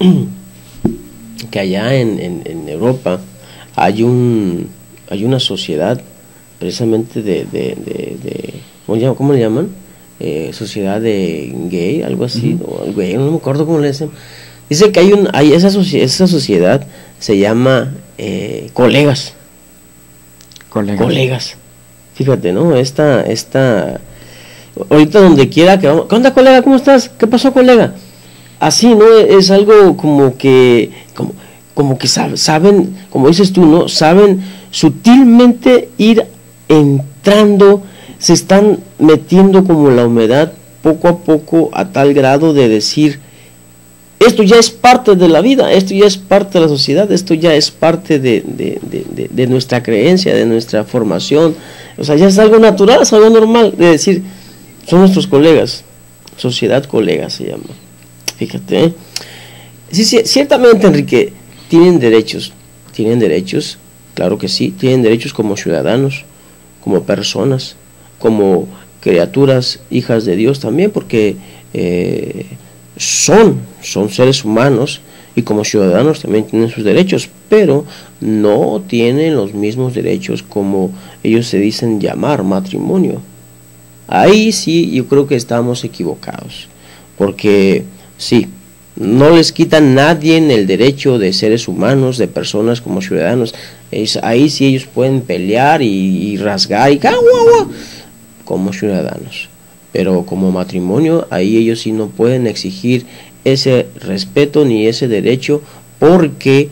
que allá en, en, en Europa hay un hay una sociedad precisamente de, de, de, de ¿cómo, ¿cómo le llaman? Eh, sociedad de gay, algo así, uh-huh. o gay, no me acuerdo cómo le dicen. Dice que hay un, hay esa, esa sociedad se llama eh, colegas. Colegas. Colegas. Fíjate, ¿no? Esta, esta, ahorita donde quiera que vamos, ¿qué onda, colega? ¿Cómo estás? ¿Qué pasó, colega? Así, ¿no? Es algo como que, como, como que sab, saben, como dices tú, ¿no? Saben sutilmente ir entrando, se están metiendo como la humedad poco a poco a tal grado de decir, esto ya es parte de la vida, esto ya es parte de la sociedad, esto ya es parte de, de, de, de, de nuestra creencia, de nuestra formación. O sea, ya es algo natural, es algo normal, de decir, son nuestros colegas, sociedad colega se llama. Fíjate, ¿eh? Sí, sí, ciertamente, Enrique, tienen derechos, tienen derechos, claro que sí, tienen derechos como ciudadanos, como personas, como criaturas, hijas de Dios también, porque eh, son, son seres humanos y como ciudadanos también tienen sus derechos, pero no tienen los mismos derechos como ellos se dicen llamar matrimonio. Ahí sí yo creo que estamos equivocados, porque sí, no les quita nadie el derecho de seres humanos, de personas como ciudadanos. Es, ahí sí ellos pueden pelear y, y rasgar y ¡guau! Como ciudadanos, pero como matrimonio ahí ellos sí no pueden exigir ese respeto ni ese derecho, porque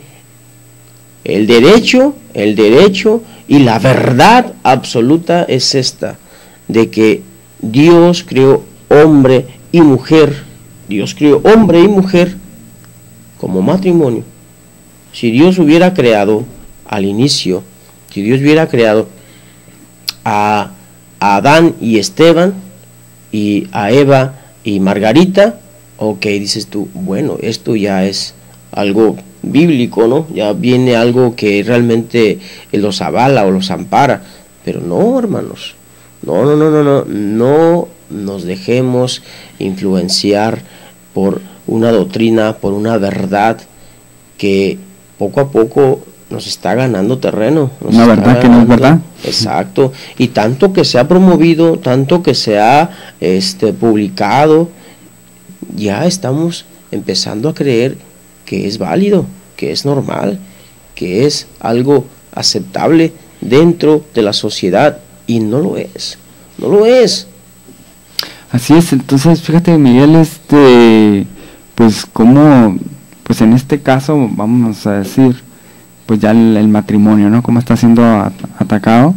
el derecho, el derecho y la verdad absoluta es esta, de que Dios creó hombre y mujer, Dios creó hombre y mujer como matrimonio. Si Dios hubiera creado al inicio, si Dios hubiera creado a a Adán y Esteban y a Eva y Margarita, ok, dices tú, bueno, esto ya es algo bíblico, ¿no? Ya viene algo que realmente los avala o los ampara, pero no, hermanos, no, no, no, no, no, no nos dejemos influenciar por una doctrina, por una verdad que poco a poco nos está ganando terreno. Una verdad que no es verdad. Exacto. Y tanto que se ha promovido, tanto que se ha este, publicado, ya estamos empezando a creer que es válido, que es normal, que es algo aceptable dentro de la sociedad, y no lo es, no lo es. Así es. Entonces, fíjate, Miguel, este, pues como, pues en este caso, vamos a decir, pues ya el, el matrimonio, ¿no? Cómo está siendo at atacado,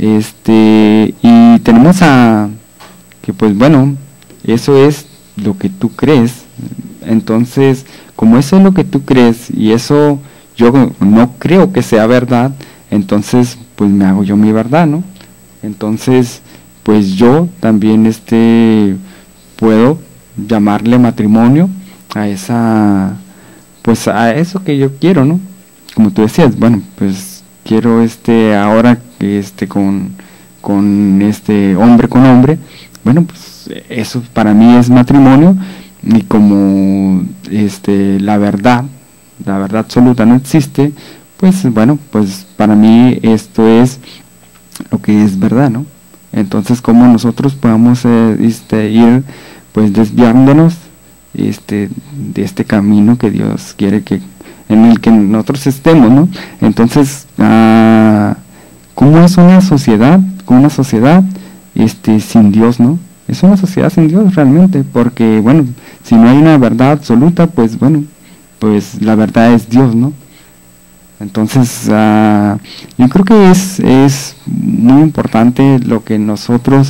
este, y tenemos a, que pues bueno, eso es lo que tú crees. Entonces, como eso es lo que tú crees, y eso yo no creo que sea verdad, entonces, pues me hago yo mi verdad, ¿no? Entonces, pues yo también, este, puedo llamarle matrimonio a esa, pues a eso que yo quiero, ¿no? Como tú decías, bueno, pues quiero este ahora que este con con este hombre con hombre, bueno, pues eso para mí es matrimonio, y como este la verdad, la verdad absoluta no existe, pues bueno, pues para mí esto es lo que es verdad, ¿no? Entonces, como nosotros podamos eh, este, ir pues desviándonos este de este camino que Dios quiere que en el que nosotros estemos, ¿no? Entonces, uh, ¿cómo es una sociedad? ¿Cómo una sociedad este, sin Dios, ¿no? Es una sociedad sin Dios realmente, porque, bueno, si no hay una verdad absoluta, pues, bueno, pues la verdad es Dios, ¿no? Entonces, uh, yo creo que es, es muy importante lo que nosotros,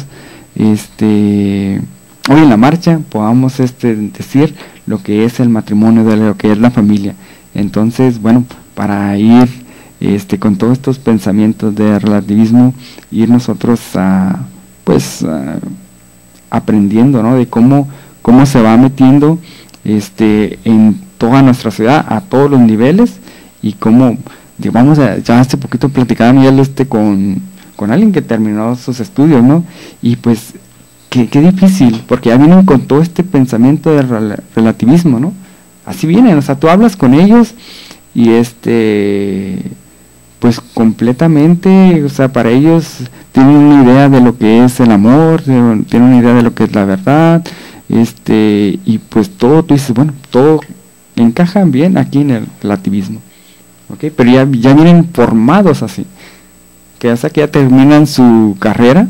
este, hoy en la marcha, podamos este, decir lo que es el matrimonio, de lo que es la familia. Entonces, bueno, para ir este, con todos estos pensamientos de relativismo, ir nosotros a, pues, a, aprendiendo, ¿no? De cómo, cómo se va metiendo este, en toda nuestra ciudad, a todos los niveles, y cómo, digamos, ya hace poquito platicaba Miguel este, con, con alguien que terminó sus estudios, ¿no? Y pues, qué, qué difícil, porque ya vienen con todo este pensamiento de rel relativismo, ¿no? Así vienen, o sea, tú hablas con ellos y este, pues completamente, o sea, para ellos tienen una idea de lo que es el amor, tienen una idea de lo que es la verdad, este, y pues todo, tú dices, bueno, todo encaja bien aquí en el relativismo, ¿ok? Pero ya, ya vienen formados así, que hasta que ya terminan su carrera,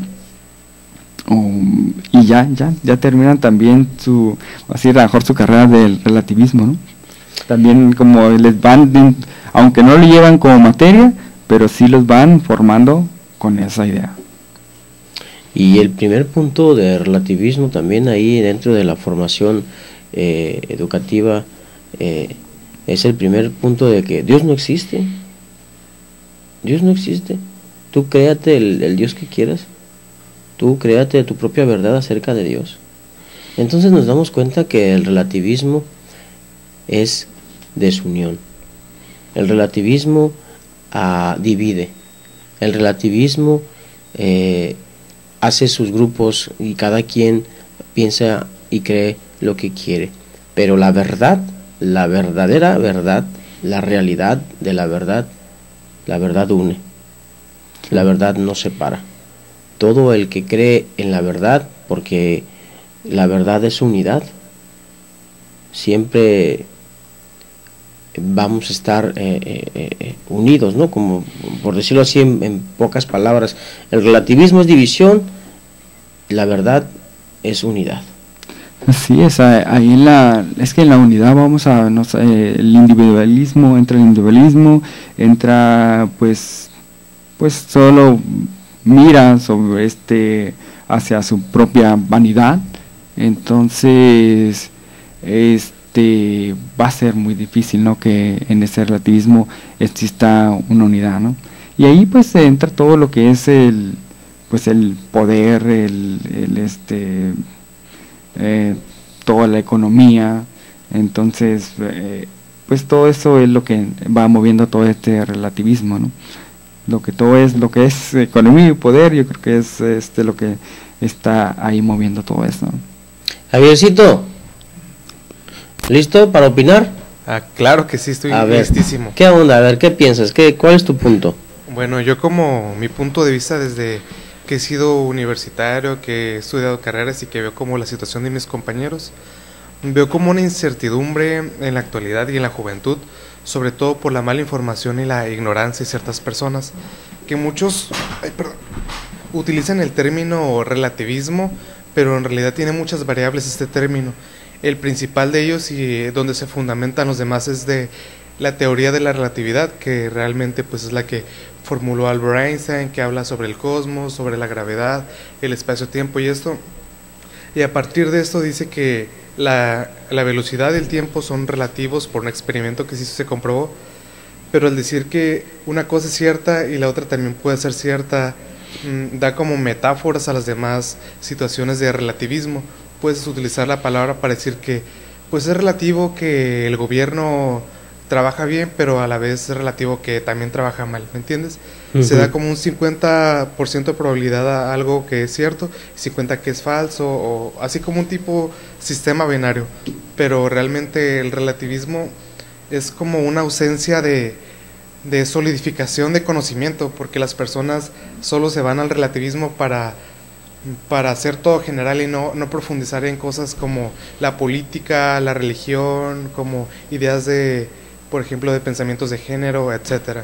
Um, y ya, ya, ya terminan también su, así a lo mejor su carrera del relativismo, ¿no? También como les van, aunque no lo llevan como materia, pero sí los van formando con esa idea. Y el primer punto de relativismo también ahí dentro de la formación eh, educativa eh, es el primer punto de que Dios no existe. Dios no existe. Tú créate el, el Dios que quieras. Tú créate tu propia verdad acerca de Dios. Entonces nos damos cuenta que el relativismo es desunión. El relativismo ah, divide. El relativismo eh, hace sus grupos y cada quien piensa y cree lo que quiere. Pero la verdad, la verdadera verdad, la realidad de la verdad, la verdad une. La verdad no separa. Todo el que cree en la verdad, porque la verdad es unidad, siempre vamos a estar eh, eh, eh, unidos, ¿no? Como por decirlo así en, en pocas palabras, el relativismo es división, la verdad es unidad. Así es, ahí en la, es que en la unidad vamos a, no sé, el individualismo, entra el individualismo, entra pues, pues solo mira sobre este, hacia su propia vanidad, entonces, este, va a ser muy difícil, ¿no? Que en ese relativismo exista una unidad, ¿no? Y ahí pues entra todo lo que es el, pues el poder, el, el este, eh, toda la economía, entonces, eh, pues todo eso es lo que va moviendo todo este relativismo, ¿no? Lo que todo es, lo que es economía y poder, yo creo que es este lo que está ahí moviendo todo eso, ¿no? Javiercito, ¿listo para opinar? Ah, claro que sí, estoy a ver, listísimo. ¿Qué onda? A ver, ¿qué piensas? ¿Qué, ¿Cuál es tu punto? Bueno, yo como mi punto de vista desde que he sido universitario, que he estudiado carreras y que veo como la situación de mis compañeros, veo como una incertidumbre en la actualidad y en la juventud, sobre todo por la mala información y la ignorancia de ciertas personas, que muchos ay, perdón, utilizan el término relativismo, pero en realidad tiene muchas variables este término. El principal de ellos y donde se fundamentan los demás es de la teoría de la relatividad, que realmente pues es la que formuló Albert Einstein, que habla sobre el cosmos, sobre la gravedad, el espacio-tiempo y esto. Y a partir de esto dice que la, la velocidad y el tiempo son relativos por un experimento que sí se comprobó, pero al decir que una cosa es cierta y la otra también puede ser cierta, mmm, da como metáforas a las demás situaciones de relativismo. Puedes utilizar la palabra para decir que pues es relativo que el gobierno trabaja bien, pero a la vez es relativo que también trabaja mal, ¿me entiendes? Uh-huh. Se da como un cincuenta por ciento de probabilidad a algo que es cierto y cincuenta por ciento que es falso, o así como un tipo sistema binario, pero realmente el relativismo es como una ausencia de, de solidificación de conocimiento, porque las personas solo se van al relativismo para para hacer todo general y no, no profundizar en cosas como la política, la religión, como ideas de, por ejemplo, de pensamientos de género, etcétera.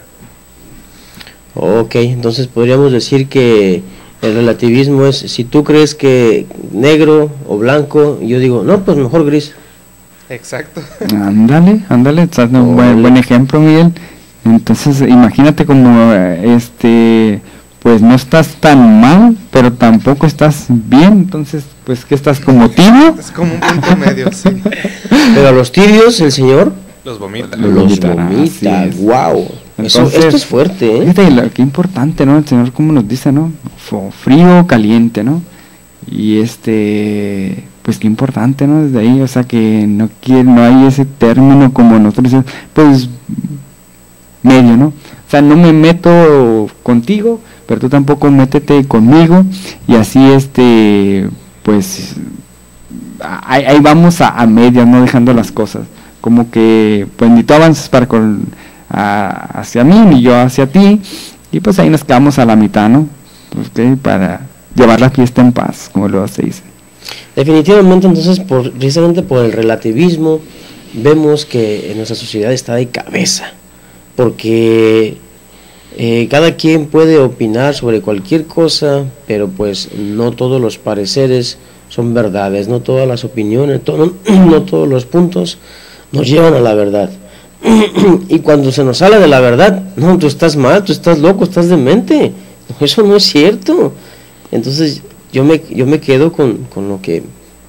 Ok, entonces podríamos decir que el relativismo es, si tú crees que negro o blanco, yo digo, no, pues mejor gris. Exacto. Ándale, ándale, estás dando un buen, buen ejemplo, Miguel. Entonces, imagínate como este... pues no estás tan mal, pero tampoco estás bien, entonces, pues, ¿qué estás como tibio? Es como un punto medio, sí. Pero a los tibios, el Señor los vomita. Los vomita, wow. Eso, esto es fuerte, ¿eh? Fíjate, lo, qué importante, ¿no? El Señor, como nos dice, ¿no? Frío, caliente, ¿no? Y este, pues qué importante, ¿no? Desde ahí, o sea, que no quiere, no hay ese término como nosotros decimos, pues, medio, ¿no? O sea, no me meto contigo, pero tú tampoco métete conmigo, y así este pues ahí, ahí vamos a, a medias, no dejando las cosas como que pues ni tú avances para con a, hacia mí ni yo hacia ti, y pues ahí nos quedamos a la mitad, ¿no? Okay, para llevar la fiesta en paz, como luego se dice. Definitivamente, entonces, por, precisamente por el relativismo vemos que en nuestra sociedad está de cabeza, porque Eh, cada quien puede opinar sobre cualquier cosa, pero pues no todos los pareceres son verdades, no todas las opiniones, todo, no todos los puntos nos llevan a la verdad. Y cuando se nos habla de la verdad, no, tú estás mal, tú estás loco, estás demente, eso no es cierto. Entonces yo me, yo me quedo con, con lo que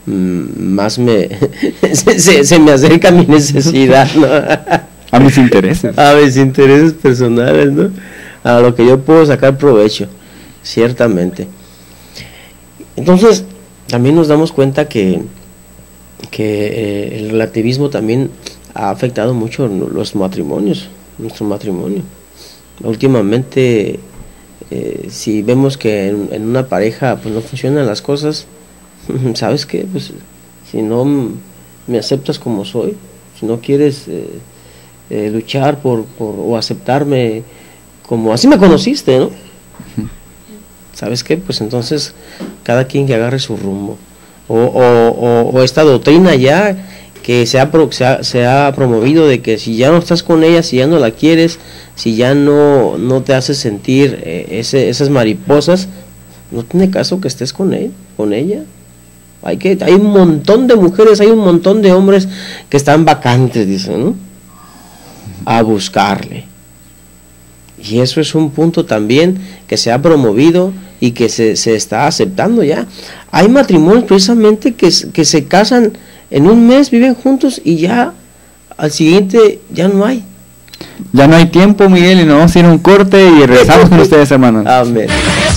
más me se, se, se me acerca a mi necesidad, ¿no? A mis intereses. A mis intereses personales, ¿no? A lo que yo puedo sacar provecho, ciertamente. Entonces, también nos damos cuenta que, que eh, el relativismo también ha afectado mucho los matrimonios, nuestro matrimonio. Últimamente, eh, si vemos que en, en una pareja pues no funcionan las cosas, ¿sabes qué? Pues si no me aceptas como soy, si no quieres eh, eh, luchar por, por o aceptarme como así me conociste, ¿no? ¿Sabes qué? Pues entonces cada quien que agarre su rumbo. O, o, o, o esta doctrina ya que se ha, pro, se, ha, se ha promovido de que si ya no estás con ella, si ya no la quieres, si ya no, no te hace sentir eh, ese, esas mariposas, no tiene caso que estés con él, con ella. Hay que, hay un montón de mujeres, hay un montón de hombres que están vacantes, dicen, ¿no? A buscarle. Y eso es un punto también que se ha promovido y que se, se está aceptando ya. Hay matrimonios precisamente que, que se casan en un mes, viven juntos y ya al siguiente ya no hay. Ya no hay tiempo, Miguel, y nos vamos a ir a un corte y regresamos con ustedes, hermanos. Amén.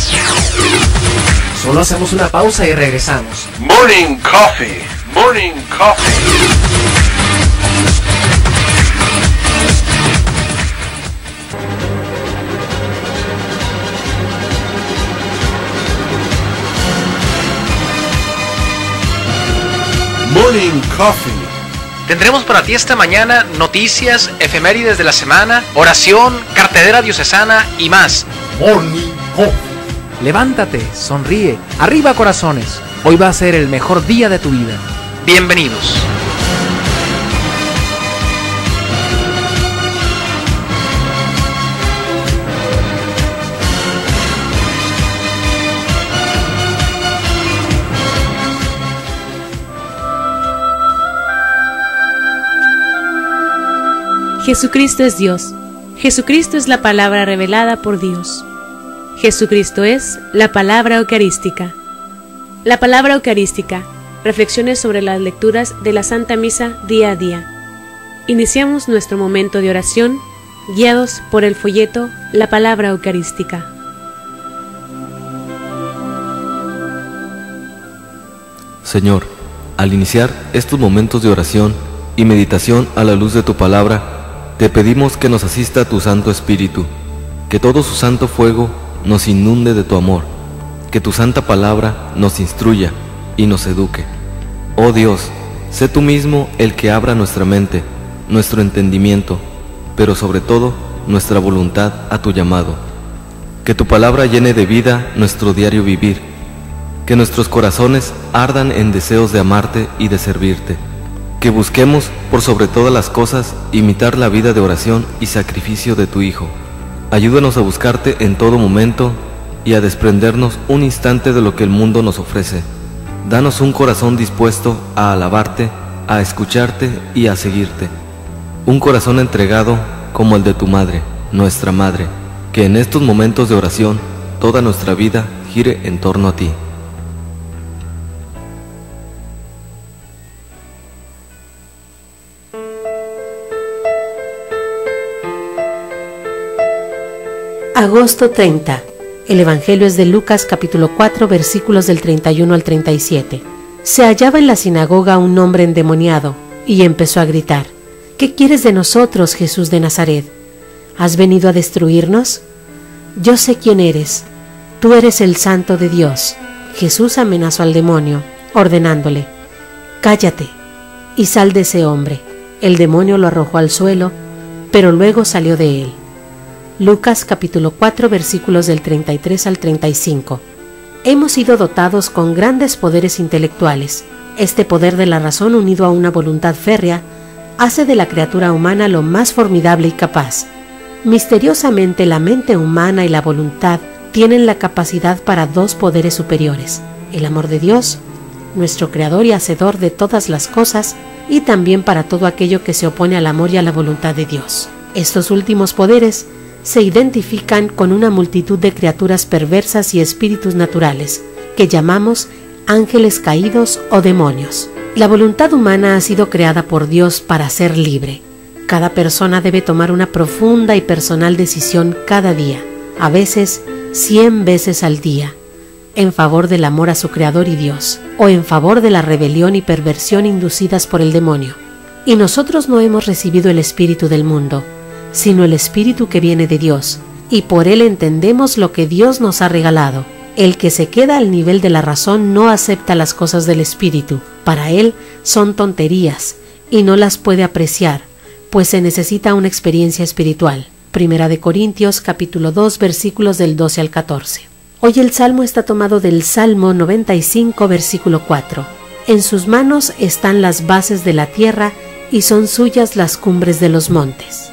Solo hacemos una pausa y regresamos. Morning Coffee, Morning Coffee. Morning Coffee. Tendremos para ti esta mañana noticias, efemérides de la semana, oración, cartelera diocesana y más. Morning Coffee. Levántate, sonríe, arriba corazones. Hoy va a ser el mejor día de tu vida. Bienvenidos. Jesucristo es Dios. Jesucristo es la palabra revelada por Dios. Jesucristo es la palabra eucarística. La palabra eucarística. Reflexiones sobre las lecturas de la Santa Misa día a día. Iniciamos nuestro momento de oración, guiados por el folleto La palabra eucarística. Señor, al iniciar estos momentos de oración y meditación a la luz de tu palabra, te pedimos que nos asista tu Santo Espíritu, que todo su santo fuego nos inunde de tu amor, que tu santa palabra nos instruya y nos eduque. Oh Dios, sé tú mismo el que abra nuestra mente, nuestro entendimiento, pero sobre todo nuestra voluntad a tu llamado. Que tu palabra llene de vida nuestro diario vivir, que nuestros corazones ardan en deseos de amarte y de servirte. Que busquemos, por sobre todas las cosas, imitar la vida de oración y sacrificio de tu Hijo. Ayúdanos a buscarte en todo momento y a desprendernos un instante de lo que el mundo nos ofrece. Danos un corazón dispuesto a alabarte, a escucharte y a seguirte. Un corazón entregado como el de tu Madre, nuestra Madre, que en estos momentos de oración toda nuestra vida gire en torno a ti. Agosto treinta. El Evangelio es de Lucas capítulo cuatro versículos del treinta y uno al treinta y siete. Se hallaba en la sinagoga un hombre endemoniado y empezó a gritar: ¿Qué quieres de nosotros, Jesús de Nazaret? ¿Has venido a destruirnos? Yo sé quién eres. Tú eres el Santo de Dios. Jesús amenazó al demonio, ordenándole: Cállate y sal de ese hombre. El demonio lo arrojó al suelo, pero luego salió de él. Lucas capítulo cuatro versículos del treinta y tres al treinta y cinco. Hemos sido dotados con grandes poderes intelectuales. Este poder de la razón unido a una voluntad férrea hace de la criatura humana lo más formidable y capaz. Misteriosamente la mente humana y la voluntad tienen la capacidad para dos poderes superiores: el amor de Dios, nuestro creador y hacedor de todas las cosas, y también para todo aquello que se opone al amor y a la voluntad de Dios. Estos últimos poderes se identifican con una multitud de criaturas perversas y espíritus naturales, que llamamos ángeles caídos o demonios. La voluntad humana ha sido creada por Dios para ser libre. Cada persona debe tomar una profunda y personal decisión cada día, a veces cien veces al día, en favor del amor a su Creador y Dios, o en favor de la rebelión y perversión inducidas por el demonio. Y nosotros no hemos recibido el espíritu del mundo, sino el espíritu que viene de Dios, y por él entendemos lo que Dios nos ha regalado. El que se queda al nivel de la razón no acepta las cosas del espíritu. Para él son tonterías y no las puede apreciar, pues se necesita una experiencia espiritual. Primera de Corintios capítulo dos versículos del doce al catorce. Hoy el salmo está tomado del Salmo noventa y cinco versículo cuatro. En sus manos están las bases de la tierra y son suyas las cumbres de los montes.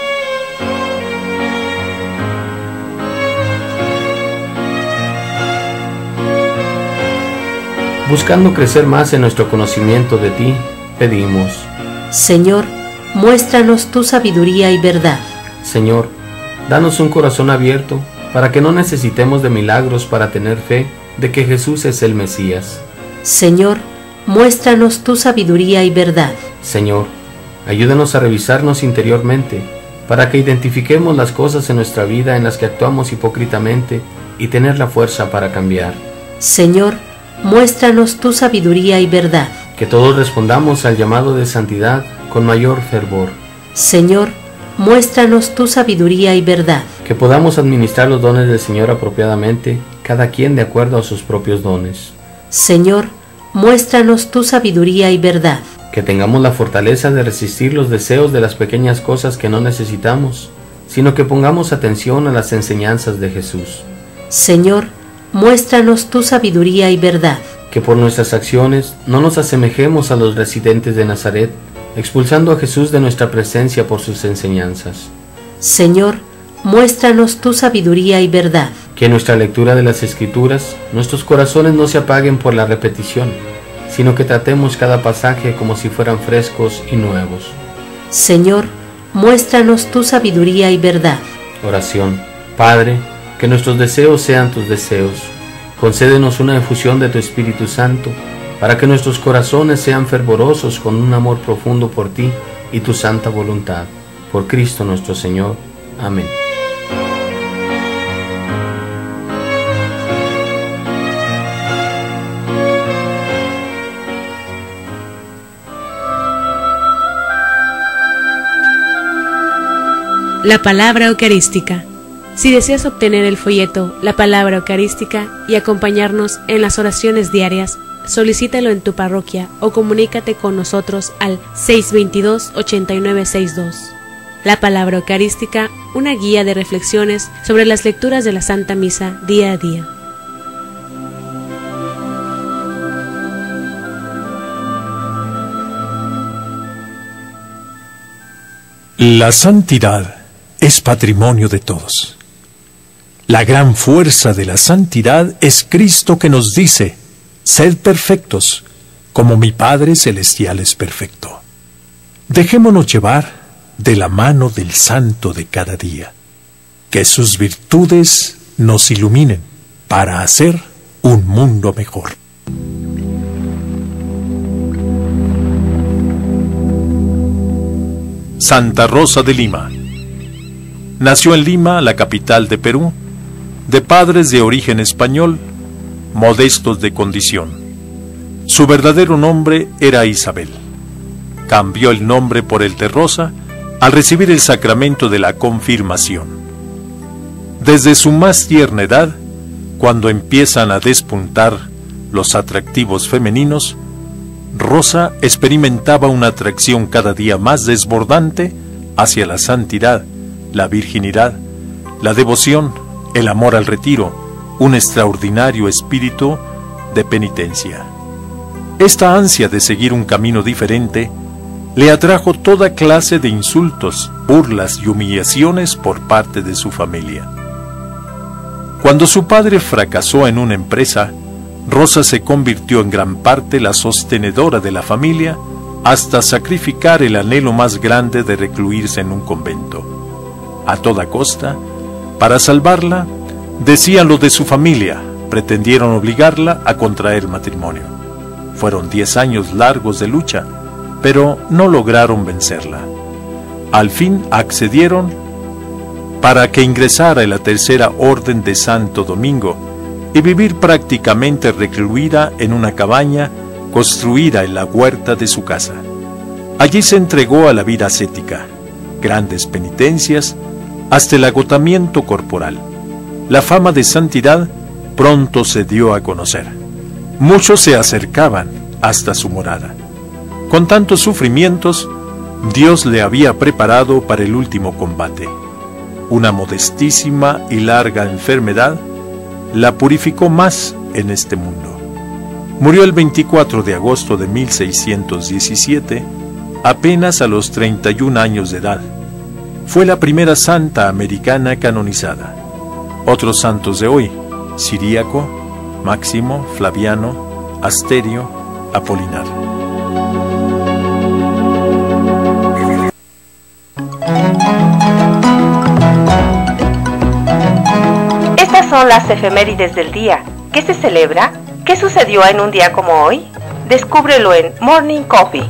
Buscando crecer más en nuestro conocimiento de ti, pedimos. Señor, muéstranos tu sabiduría y verdad. Señor, danos un corazón abierto para que no necesitemos de milagros para tener fe de que Jesús es el Mesías. Señor, muéstranos tu sabiduría y verdad. Señor, ayúdanos a revisarnos interiormente para que identifiquemos las cosas en nuestra vida en las que actuamos hipócritamente y tener la fuerza para cambiar. Señor, muéstranos tu sabiduría y verdad. Que todos respondamos al llamado de santidad con mayor fervor. Señor, muéstranos tu sabiduría y verdad. Que podamos administrar los dones del Señor apropiadamente, cada quien de acuerdo a sus propios dones. Señor, muéstranos tu sabiduría y verdad. Que tengamos la fortaleza de resistir los deseos de las pequeñas cosas que no necesitamos, sino que pongamos atención a las enseñanzas de Jesús. Señor, muéstranos tu sabiduría y verdad. Que por nuestras acciones no nos asemejemos a los residentes de Nazaret, expulsando a Jesús de nuestra presencia por sus enseñanzas. Señor, muéstranos tu sabiduría y verdad. Que en nuestra lectura de las Escrituras, nuestros corazones no se apaguen por la repetición, sino que tratemos cada pasaje como si fueran frescos y nuevos. Señor, muéstranos tu sabiduría y verdad. Oración. Padre, que nuestros deseos sean tus deseos. Concédenos una efusión de tu Espíritu Santo, para que nuestros corazones sean fervorosos con un amor profundo por ti y tu santa voluntad. Por Cristo nuestro Señor. Amén. La palabra eucarística. Si deseas obtener el folleto La Palabra Eucarística y acompañarnos en las oraciones diarias, solicítalo en tu parroquia o comunícate con nosotros al seis dos dos, ocho nueve seis dos. La Palabra Eucarística, una guía de reflexiones sobre las lecturas de la Santa Misa día a día. La santidad es patrimonio de todos. La gran fuerza de la santidad es Cristo, que nos dice: sed perfectos, como mi Padre Celestial es perfecto. Dejémonos llevar de la mano del santo de cada día. Que sus virtudes nos iluminen para hacer un mundo mejor. Santa Rosa de Lima. Nació en Lima, la capital de Perú, de padres de origen español, modestos de condición. Su verdadero nombre era Isabel. Cambió el nombre por el de Rosa al recibir el sacramento de la confirmación. Desde su más tierna edad, cuando empiezan a despuntar los atractivos femeninos, Rosa experimentaba una atracción cada día más desbordante hacia la santidad, la virginidad, la devoción, el amor al retiro, un extraordinario espíritu de penitencia. Esta ansia de seguir un camino diferente le atrajo toda clase de insultos, burlas y humillaciones por parte de su familia. Cuando su padre fracasó en una empresa, Rosa se convirtió en gran parte la sostenedora de la familia, hasta sacrificar el anhelo más grande de recluirse en un convento. A toda costa, para salvarla, decían los de su familia: pretendieron obligarla a contraer matrimonio. Fueron diez años largos de lucha, pero no lograron vencerla. Al fin accedieron para que ingresara en la Tercera Orden de Santo Domingo y vivir prácticamente recluida en una cabaña construida en la huerta de su casa. Allí se entregó a la vida ascética, grandes penitencias, hasta el agotamiento corporal. La fama de santidad pronto se dio a conocer. Muchos se acercaban hasta su morada. Con tantos sufrimientos, Dios le había preparado para el último combate. Una modestísima y larga enfermedad la purificó más en este mundo. Murió el veinticuatro de agosto de mil seiscientos diecisiete, apenas a los treinta y un años de edad. Fue la primera santa americana canonizada. Otros santos de hoy: Ciríaco, Máximo, Flaviano, Asterio, Apolinar. Estas son las efemérides del día. ¿Qué se celebra? ¿Qué sucedió en un día como hoy? Descúbrelo en Morning Coffee.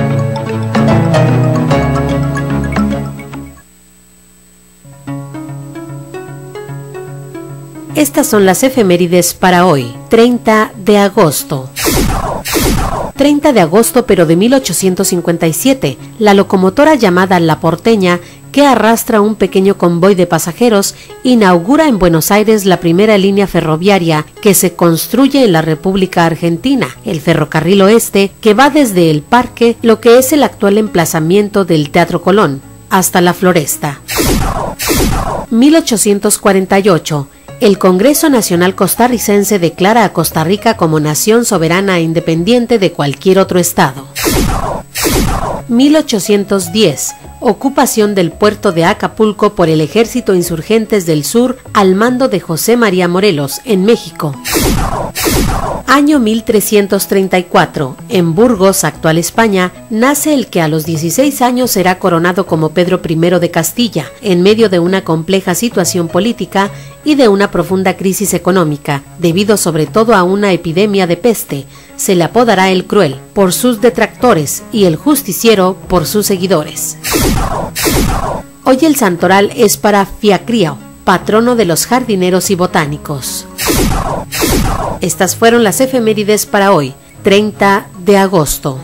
Estas son las efemérides para hoy, treinta de agosto. treinta de agosto, pero de mil ochocientos cincuenta y siete, la locomotora llamada La Porteña, que arrastra un pequeño convoy de pasajeros, inaugura en Buenos Aires la primera línea ferroviaria que se construye en la República Argentina, el Ferrocarril Oeste, que va desde el Parque, lo que es el actual emplazamiento del Teatro Colón, hasta la Floresta. mil ochocientos cuarenta y ocho. El Congreso Nacional Costarricense declara a Costa Rica como nación soberana e independiente de cualquier otro estado. mil ochocientos diez. Ocupación del puerto de Acapulco por el Ejército Insurgentes del Sur al mando de José María Morelos, en México. Año mil trescientos treinta y cuatro. En Burgos, actual España, nace el que a los dieciséis años será coronado como Pedro primero de Castilla, en medio de una compleja situación política y de una profunda crisis económica, debido sobre todo a una epidemia de peste. Se le apodará el Cruel por sus detractores y el Justiciero por sus seguidores. Hoy el santoral es para Fiacrio, patrono de los jardineros y botánicos. Estas fueron las efemérides para hoy, treinta de agosto.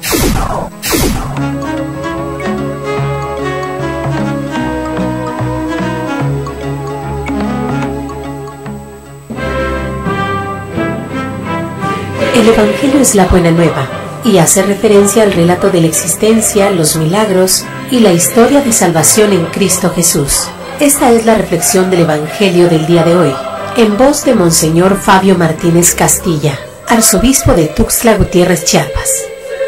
El Evangelio es la buena nueva y hace referencia al relato de la existencia, los milagros y la historia de salvación en Cristo Jesús. Esta es la reflexión del Evangelio del día de hoy, en voz de Monseñor Fabio Martínez Castilla, arzobispo de Tuxtla Gutiérrez, Chiapas.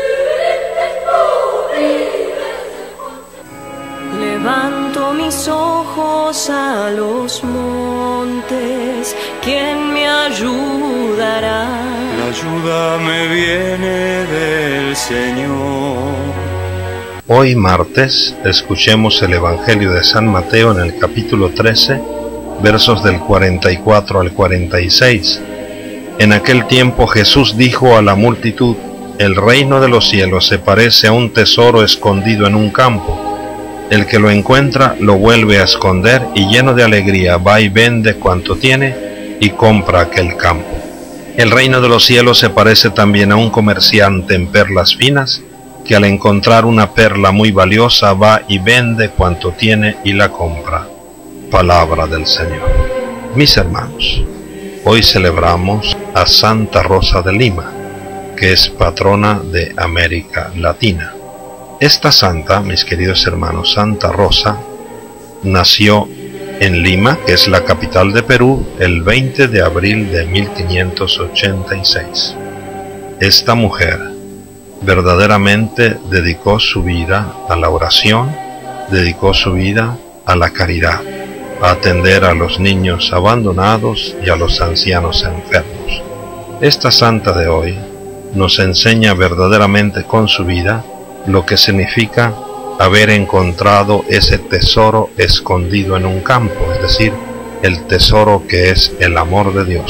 Levanto mis ojos a los montes, ¿quién me ayudará? La ayuda me viene del Señor. Hoy martes escuchemos el Evangelio de San Mateo en el capítulo trece, versos del cuarenta y cuatro al cuarenta y seis. En aquel tiempo Jesús dijo a la multitud: el reino de los cielos se parece a un tesoro escondido en un campo. El que lo encuentra lo vuelve a esconder y lleno de alegría va y vende cuanto tiene y compra aquel campo. El reino de los cielos se parece también a un comerciante en perlas finas, que al encontrar una perla muy valiosa va y vende cuanto tiene y la compra. Palabra del Señor. Mis hermanos, hoy celebramos a Santa Rosa de Lima, que es patrona de América Latina. Esta santa, mis queridos hermanos, Santa Rosa, nació en Lima, que es la capital de Perú, el veinte de abril de mil quinientos ochenta y seis. Esta mujer verdaderamente dedicó su vida a la oración, dedicó su vida a la caridad, a atender a los niños abandonados y a los ancianos enfermos. Esta santa de hoy nos enseña verdaderamente con su vida lo que significa haber encontrado ese tesoro escondido en un campo, es decir, el tesoro que es el amor de Dios,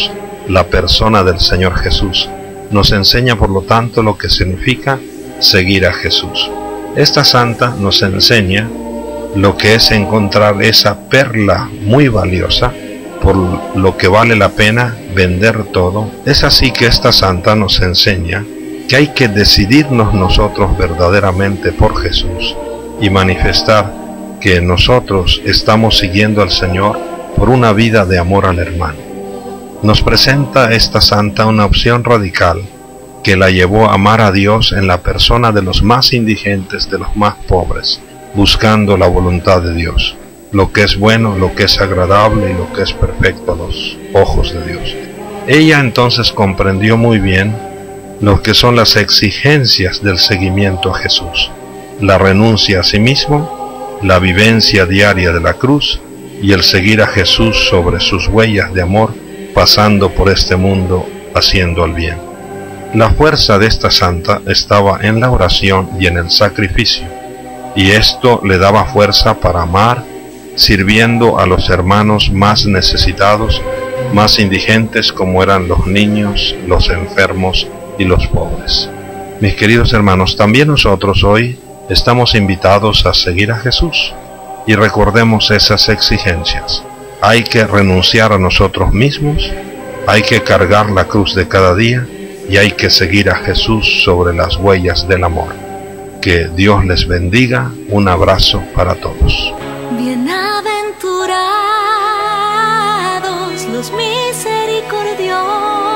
la persona del Señor Jesús. Nos enseña, por lo tanto, lo que significa seguir a Jesús. Esta santa nos enseña lo que es encontrar esa perla muy valiosa, por lo que vale la pena vender todo. Es así que esta santa nos enseña que hay que decidirnos nosotros verdaderamente por Jesús y manifestar que nosotros estamos siguiendo al Señor por una vida de amor al hermano. Nos presenta esta santa una opción radical que la llevó a amar a Dios en la persona de los más indigentes, de los más pobres, buscando la voluntad de Dios, lo que es bueno, lo que es agradable y lo que es perfecto a los ojos de Dios. Ella entonces comprendió muy bien lo que son las exigencias del seguimiento a Jesús, la renuncia a sí mismo, la vivencia diaria de la cruz y el seguir a Jesús sobre sus huellas de amor, pasando por este mundo haciendo el bien. La fuerza de esta santa estaba en la oración y en el sacrificio, y esto le daba fuerza para amar, sirviendo a los hermanos más necesitados, más indigentes, como eran los niños, los enfermos y los pobres. Mis queridos hermanos, también nosotros hoy estamos invitados a seguir a Jesús, y recordemos esas exigencias. Hay que renunciar a nosotros mismos, hay que cargar la cruz de cada día, y hay que seguir a Jesús sobre las huellas del amor. Que Dios les bendiga. Un abrazo para todos. Bienaventurados los misericordiosos,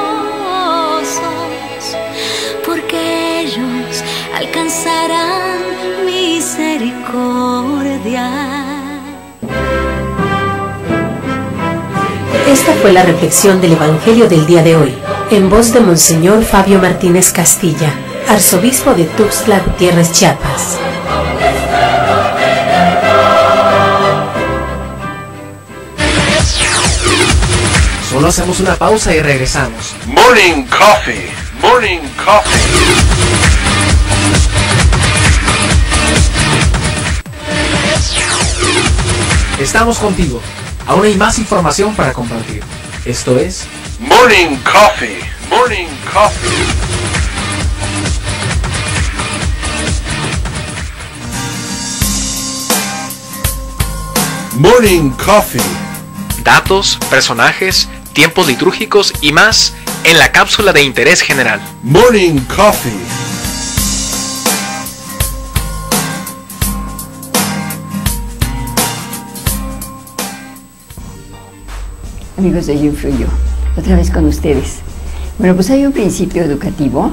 porque ellos alcanzarán misericordia. Esta fue la reflexión del Evangelio del día de hoy, en voz de Monseñor Fabio Martínez Castilla, arzobispo de Tuxtla Gutiérrez, Chiapas. Solo hacemos una pausa y regresamos. Morning Coffee, Morning Coffee. Estamos contigo. Aún hay más información para compartir. Esto es Morning Coffee, Morning Coffee. Morning Coffee. Datos, personajes, tiempos litúrgicos y más en la cápsula de interés general. Morning Coffee. Amigos de Yo Influyo, otra vez con ustedes. Bueno, pues hay un principio educativo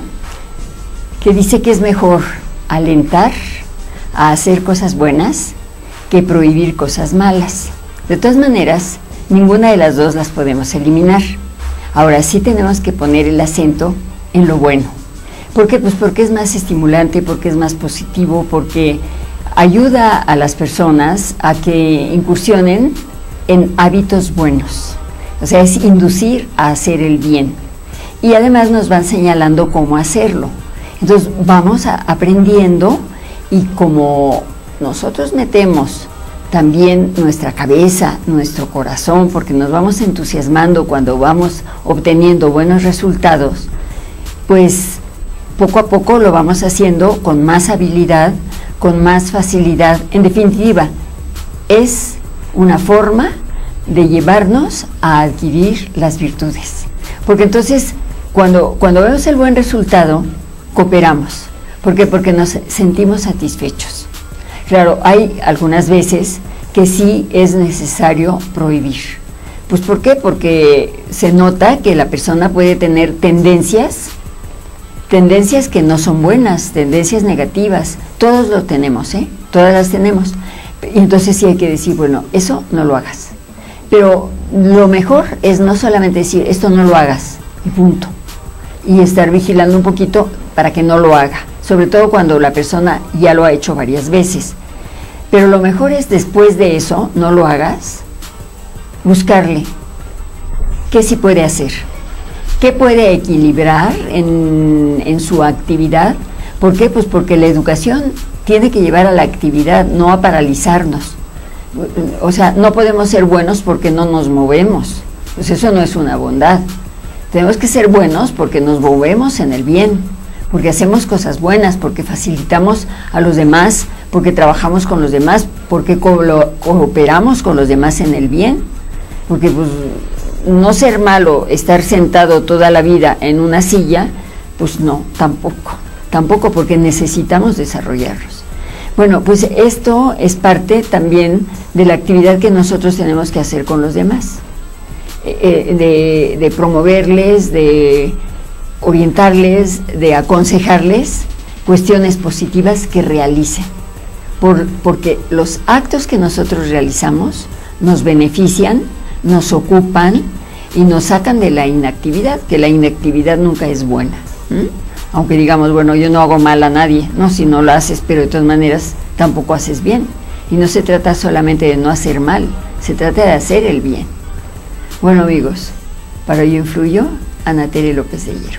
que dice que es mejor alentar a hacer cosas buenas que prohibir cosas malas. De todas maneras, ninguna de las dos las podemos eliminar. Ahora sí tenemos que poner el acento en lo bueno. ¿Por qué? Pues porque es más estimulante, porque es más positivo, porque ayuda a las personas a que incursionen en hábitos buenos. O sea, es inducir a hacer el bien. Y además nos van señalando cómo hacerlo. Entonces vamos a, aprendiendo, y como nosotros metemos también nuestra cabeza, nuestro corazón, porque nos vamos entusiasmando cuando vamos obteniendo buenos resultados, pues poco a poco lo vamos haciendo con más habilidad, con más facilidad. En definitiva, es una forma de llevarnos a adquirir las virtudes, porque entonces cuando, cuando vemos el buen resultado, cooperamos. ¿Por qué? Porque nos sentimos satisfechos. Claro, hay algunas veces que sí es necesario prohibir. Pues ¿por qué? Porque se nota que la persona puede tener tendencias, tendencias que no son buenas, tendencias negativas. Todos lo tenemos, ¿eh? Todas las tenemos. Y entonces sí hay que decir, bueno, eso no lo hagas. Pero lo mejor es no solamente decir, esto no lo hagas, y punto. Y estar vigilando un poquito para que no lo haga, sobre todo cuando la persona ya lo ha hecho varias veces. Pero lo mejor es, después de eso, no lo hagas, buscarle qué sí puede hacer, qué puede equilibrar en, en su actividad. ¿Por qué? Pues porque la educación tiene que llevar a la actividad, no a paralizarnos. O sea, no podemos ser buenos porque no nos movemos. Pues eso no es una bondad. Tenemos que ser buenos porque nos movemos en el bien, porque hacemos cosas buenas, porque facilitamos a los demás, porque trabajamos con los demás, porque co cooperamos con los demás en el bien, porque pues no ser malo, estar sentado toda la vida en una silla, pues no, tampoco, tampoco porque necesitamos desarrollarlos. Bueno, pues esto es parte también de la actividad que nosotros tenemos que hacer con los demás, eh, de, de promoverles, de orientarles, de aconsejarles cuestiones positivas que realicen, por, porque los actos que nosotros realizamos nos benefician, nos ocupan y nos sacan de la inactividad, que la inactividad nunca es buena. ¿Mm? Aunque digamos, bueno, yo no hago mal a nadie, no, si no lo haces, pero de todas maneras tampoco haces bien. Y no se trata solamente de no hacer mal, se trata de hacer el bien. Bueno, amigos, para ello influyó Ana Tere López de Hierro.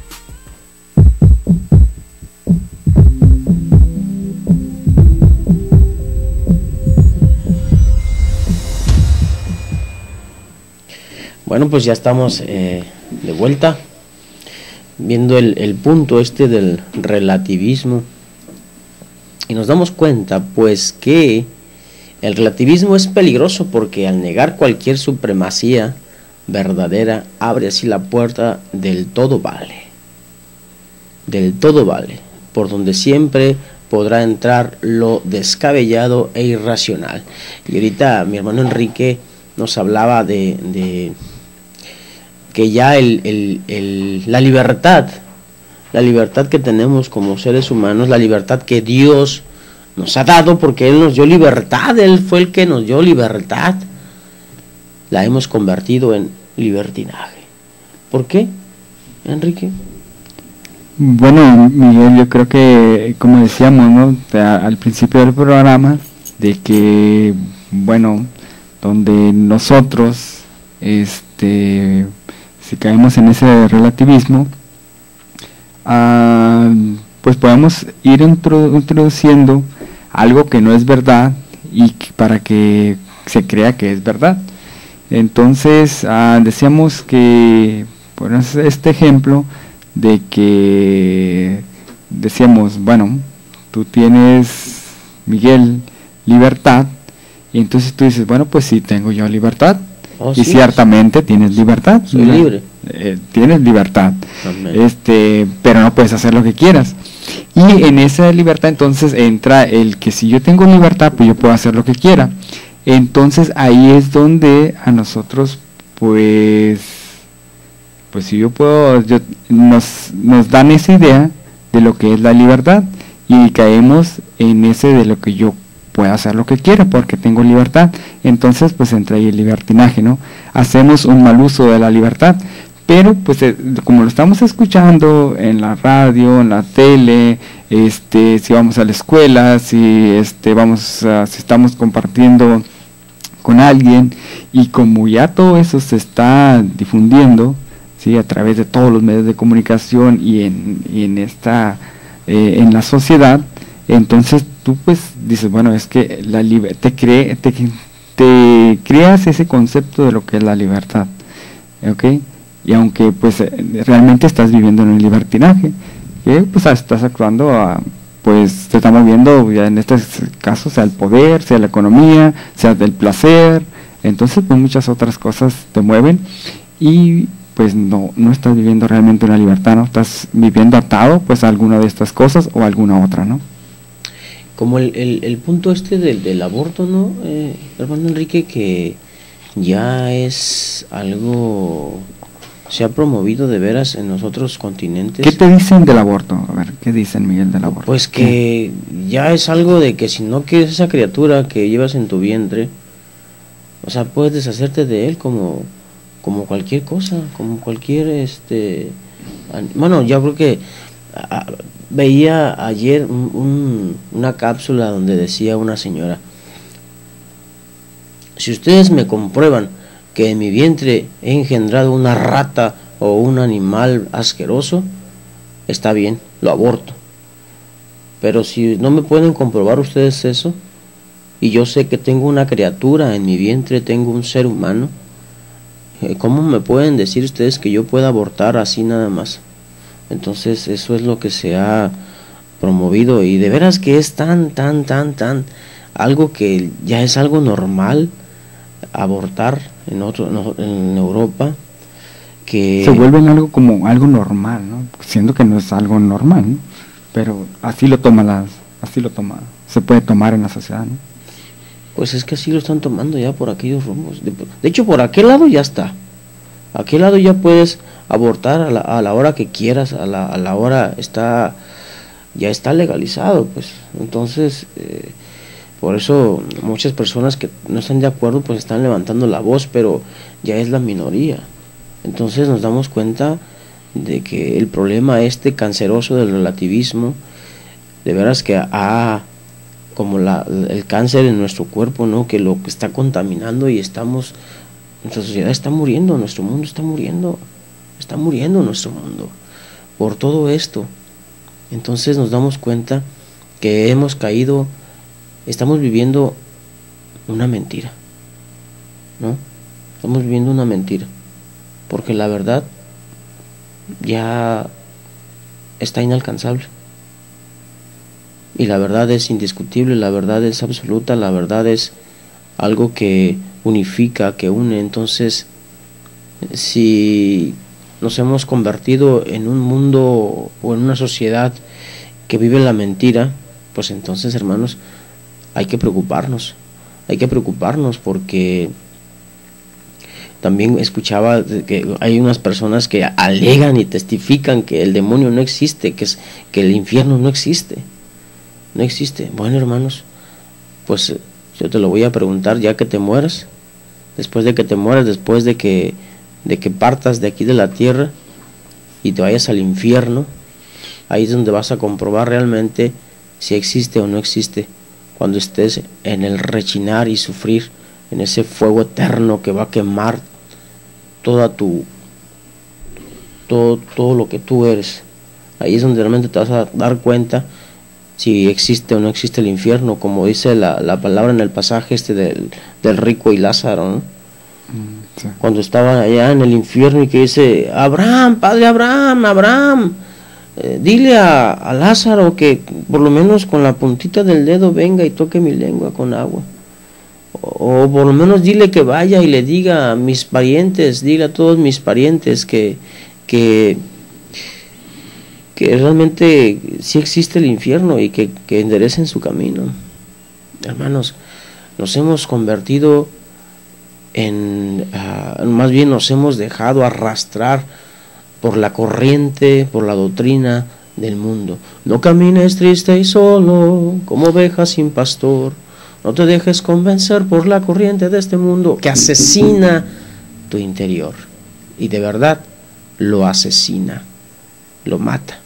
Bueno, pues ya estamos eh, de vuelta, viendo el, el punto este del relativismo, y nos damos cuenta pues que el relativismo es peligroso porque al negar cualquier supremacía verdadera abre así la puerta del todo vale, del todo vale, por donde siempre podrá entrar lo descabellado e irracional. Y ahorita mi hermano Enrique nos hablaba de, de que ya el, el, el, la libertad, la libertad que tenemos como seres humanos, la libertad que Dios nos ha dado, porque Él nos dio libertad, Él fue el que nos dio libertad, la hemos convertido en libertinaje. ¿Por qué, Enrique? Bueno, Miguel, yo creo que, como decíamos, ¿no?, al principio del programa, de que, bueno, donde nosotros, este, si caemos en ese relativismo, uh, pues podemos ir introdu introduciendo algo que no es verdad y que, para que se crea que es verdad. Entonces, uh, decíamos que, por este ejemplo, de que decíamos, bueno, tú tienes, Miguel, libertad, y entonces tú dices, bueno, pues sí, tengo yo libertad. Oh, y sí, ciertamente tienes libertad. Soy libre. Eh, tienes libertad. Amén. Este, pero no puedes hacer lo que quieras. Y en esa libertad entonces entra el que si yo tengo libertad, pues yo puedo hacer lo que quiera. Entonces ahí es donde a nosotros, pues, pues si yo puedo, yo, nos, nos dan esa idea de lo que es la libertad y caemos en ese de lo que yo puedo hacer lo que quiera porque tengo libertad. Entonces pues entra ahí el libertinaje, ¿no? Hacemos un mal uso de la libertad, pero pues eh, como lo estamos escuchando en la radio, en la tele, este, si vamos a la escuela, si este vamos a, si estamos compartiendo con alguien, y como ya todo eso se está difundiendo, sí, a través de todos los medios de comunicación y en, y en esta eh, en la sociedad, entonces tú pues dices, bueno, es que la libertad, te, cree, te, te creas ese concepto de lo que es la libertad, ¿ok? Y aunque pues realmente estás viviendo en el libertinaje, que pues estás actuando a, pues te está moviendo ya en este caso, sea el poder, sea la economía, sea del placer, entonces pues muchas otras cosas te mueven y pues no, no estás viviendo realmente una libertad, ¿no? Estás viviendo atado pues a alguna de estas cosas o a alguna otra, ¿no? Como el, el, el punto este del, del aborto, ¿no, eh, hermano Enrique? Que ya es algo, se ha promovido de veras en los otros continentes. ¿Qué te dicen del aborto? A ver, ¿qué dicen, Miguel, del aborto? Pues que ¿Qué? ya es algo de que si no quieres esa criatura que llevas en tu vientre, o sea, puedes deshacerte de él como, como cualquier cosa, como cualquier, este, bueno, yo creo que a, veía ayer un, un, una cápsula donde decía una señora: si ustedes me comprueban que en mi vientre he engendrado una rata o un animal asqueroso, está bien, lo aborto. Pero si no me pueden comprobar ustedes eso, y yo sé que tengo una criatura en mi vientre, tengo un ser humano, ¿Cómo me pueden decir ustedes que yo pueda abortar así nada más? Entonces eso es lo que se ha promovido, y de veras que es tan, tan, tan, tan, algo que ya es algo normal abortar en otro, en Europa, que se vuelve en algo como algo normal, ¿no? Siendo que no es algo normal, ¿no? Pero así lo toma las, así lo toma, se puede tomar en la sociedad, ¿no? Pues es que así lo están tomando ya por aquellos rumbos. De, de hecho, por aquel lado ya está. A aquel lado ya puedes abortar a la, a la hora que quieras, a la, a la hora está, ya está legalizado, pues. Entonces, eh, por eso muchas personas que no están de acuerdo, pues están levantando la voz, pero ya es la minoría. Entonces nos damos cuenta de que el problema este canceroso del relativismo, de veras que ha, como la, el cáncer en nuestro cuerpo, ¿no? Que lo que está contaminando y estamos, nuestra sociedad está muriendo, nuestro mundo está muriendo, está muriendo nuestro mundo por todo esto. Entonces nos damos cuenta que hemos caído, estamos viviendo una mentira, ¿no? Estamos viviendo una mentira, porque la verdad ya está inalcanzable. Y la verdad es indiscutible, la verdad es absoluta, la verdad es algo que unifica, que une. Entonces, si nos hemos convertido en un mundo o en una sociedad que vive la mentira, pues entonces, hermanos, hay que preocuparnos, hay que preocuparnos porque también escuchaba que hay unas personas que alegan y testifican que el demonio no existe, que, es, que el infierno no existe. No existe. Bueno, hermanos, pues yo te lo voy a preguntar ya que te mueras, después de que te mueras, después de que, de que partas de aquí de la tierra y te vayas al infierno, ahí es donde vas a comprobar realmente si existe o no existe, cuando estés en el rechinar y sufrir en ese fuego eterno que va a quemar toda tu todo, todo lo que tú eres. Ahí es donde realmente te vas a dar cuenta si existe o no existe el infierno, como dice la, la palabra en el pasaje este del, del rico y Lázaro, ¿no? Sí. Cuando estaban allá en el infierno y que dice: Abraham, padre Abraham, Abraham, eh, dile a, a Lázaro que por lo menos con la puntita del dedo venga y toque mi lengua con agua, o, o por lo menos dile que vaya y le diga a mis parientes, dile a todos mis parientes que que que realmente sí existe el infierno y que, que enderecen su camino. Hermanos, nos hemos convertido en, uh, más bien nos hemos dejado arrastrar por la corriente, por la doctrina del mundo. No camines triste y solo, como oveja sin pastor. No te dejes convencer por la corriente de este mundo que asesina tu interior. Y de verdad, lo asesina, lo mata.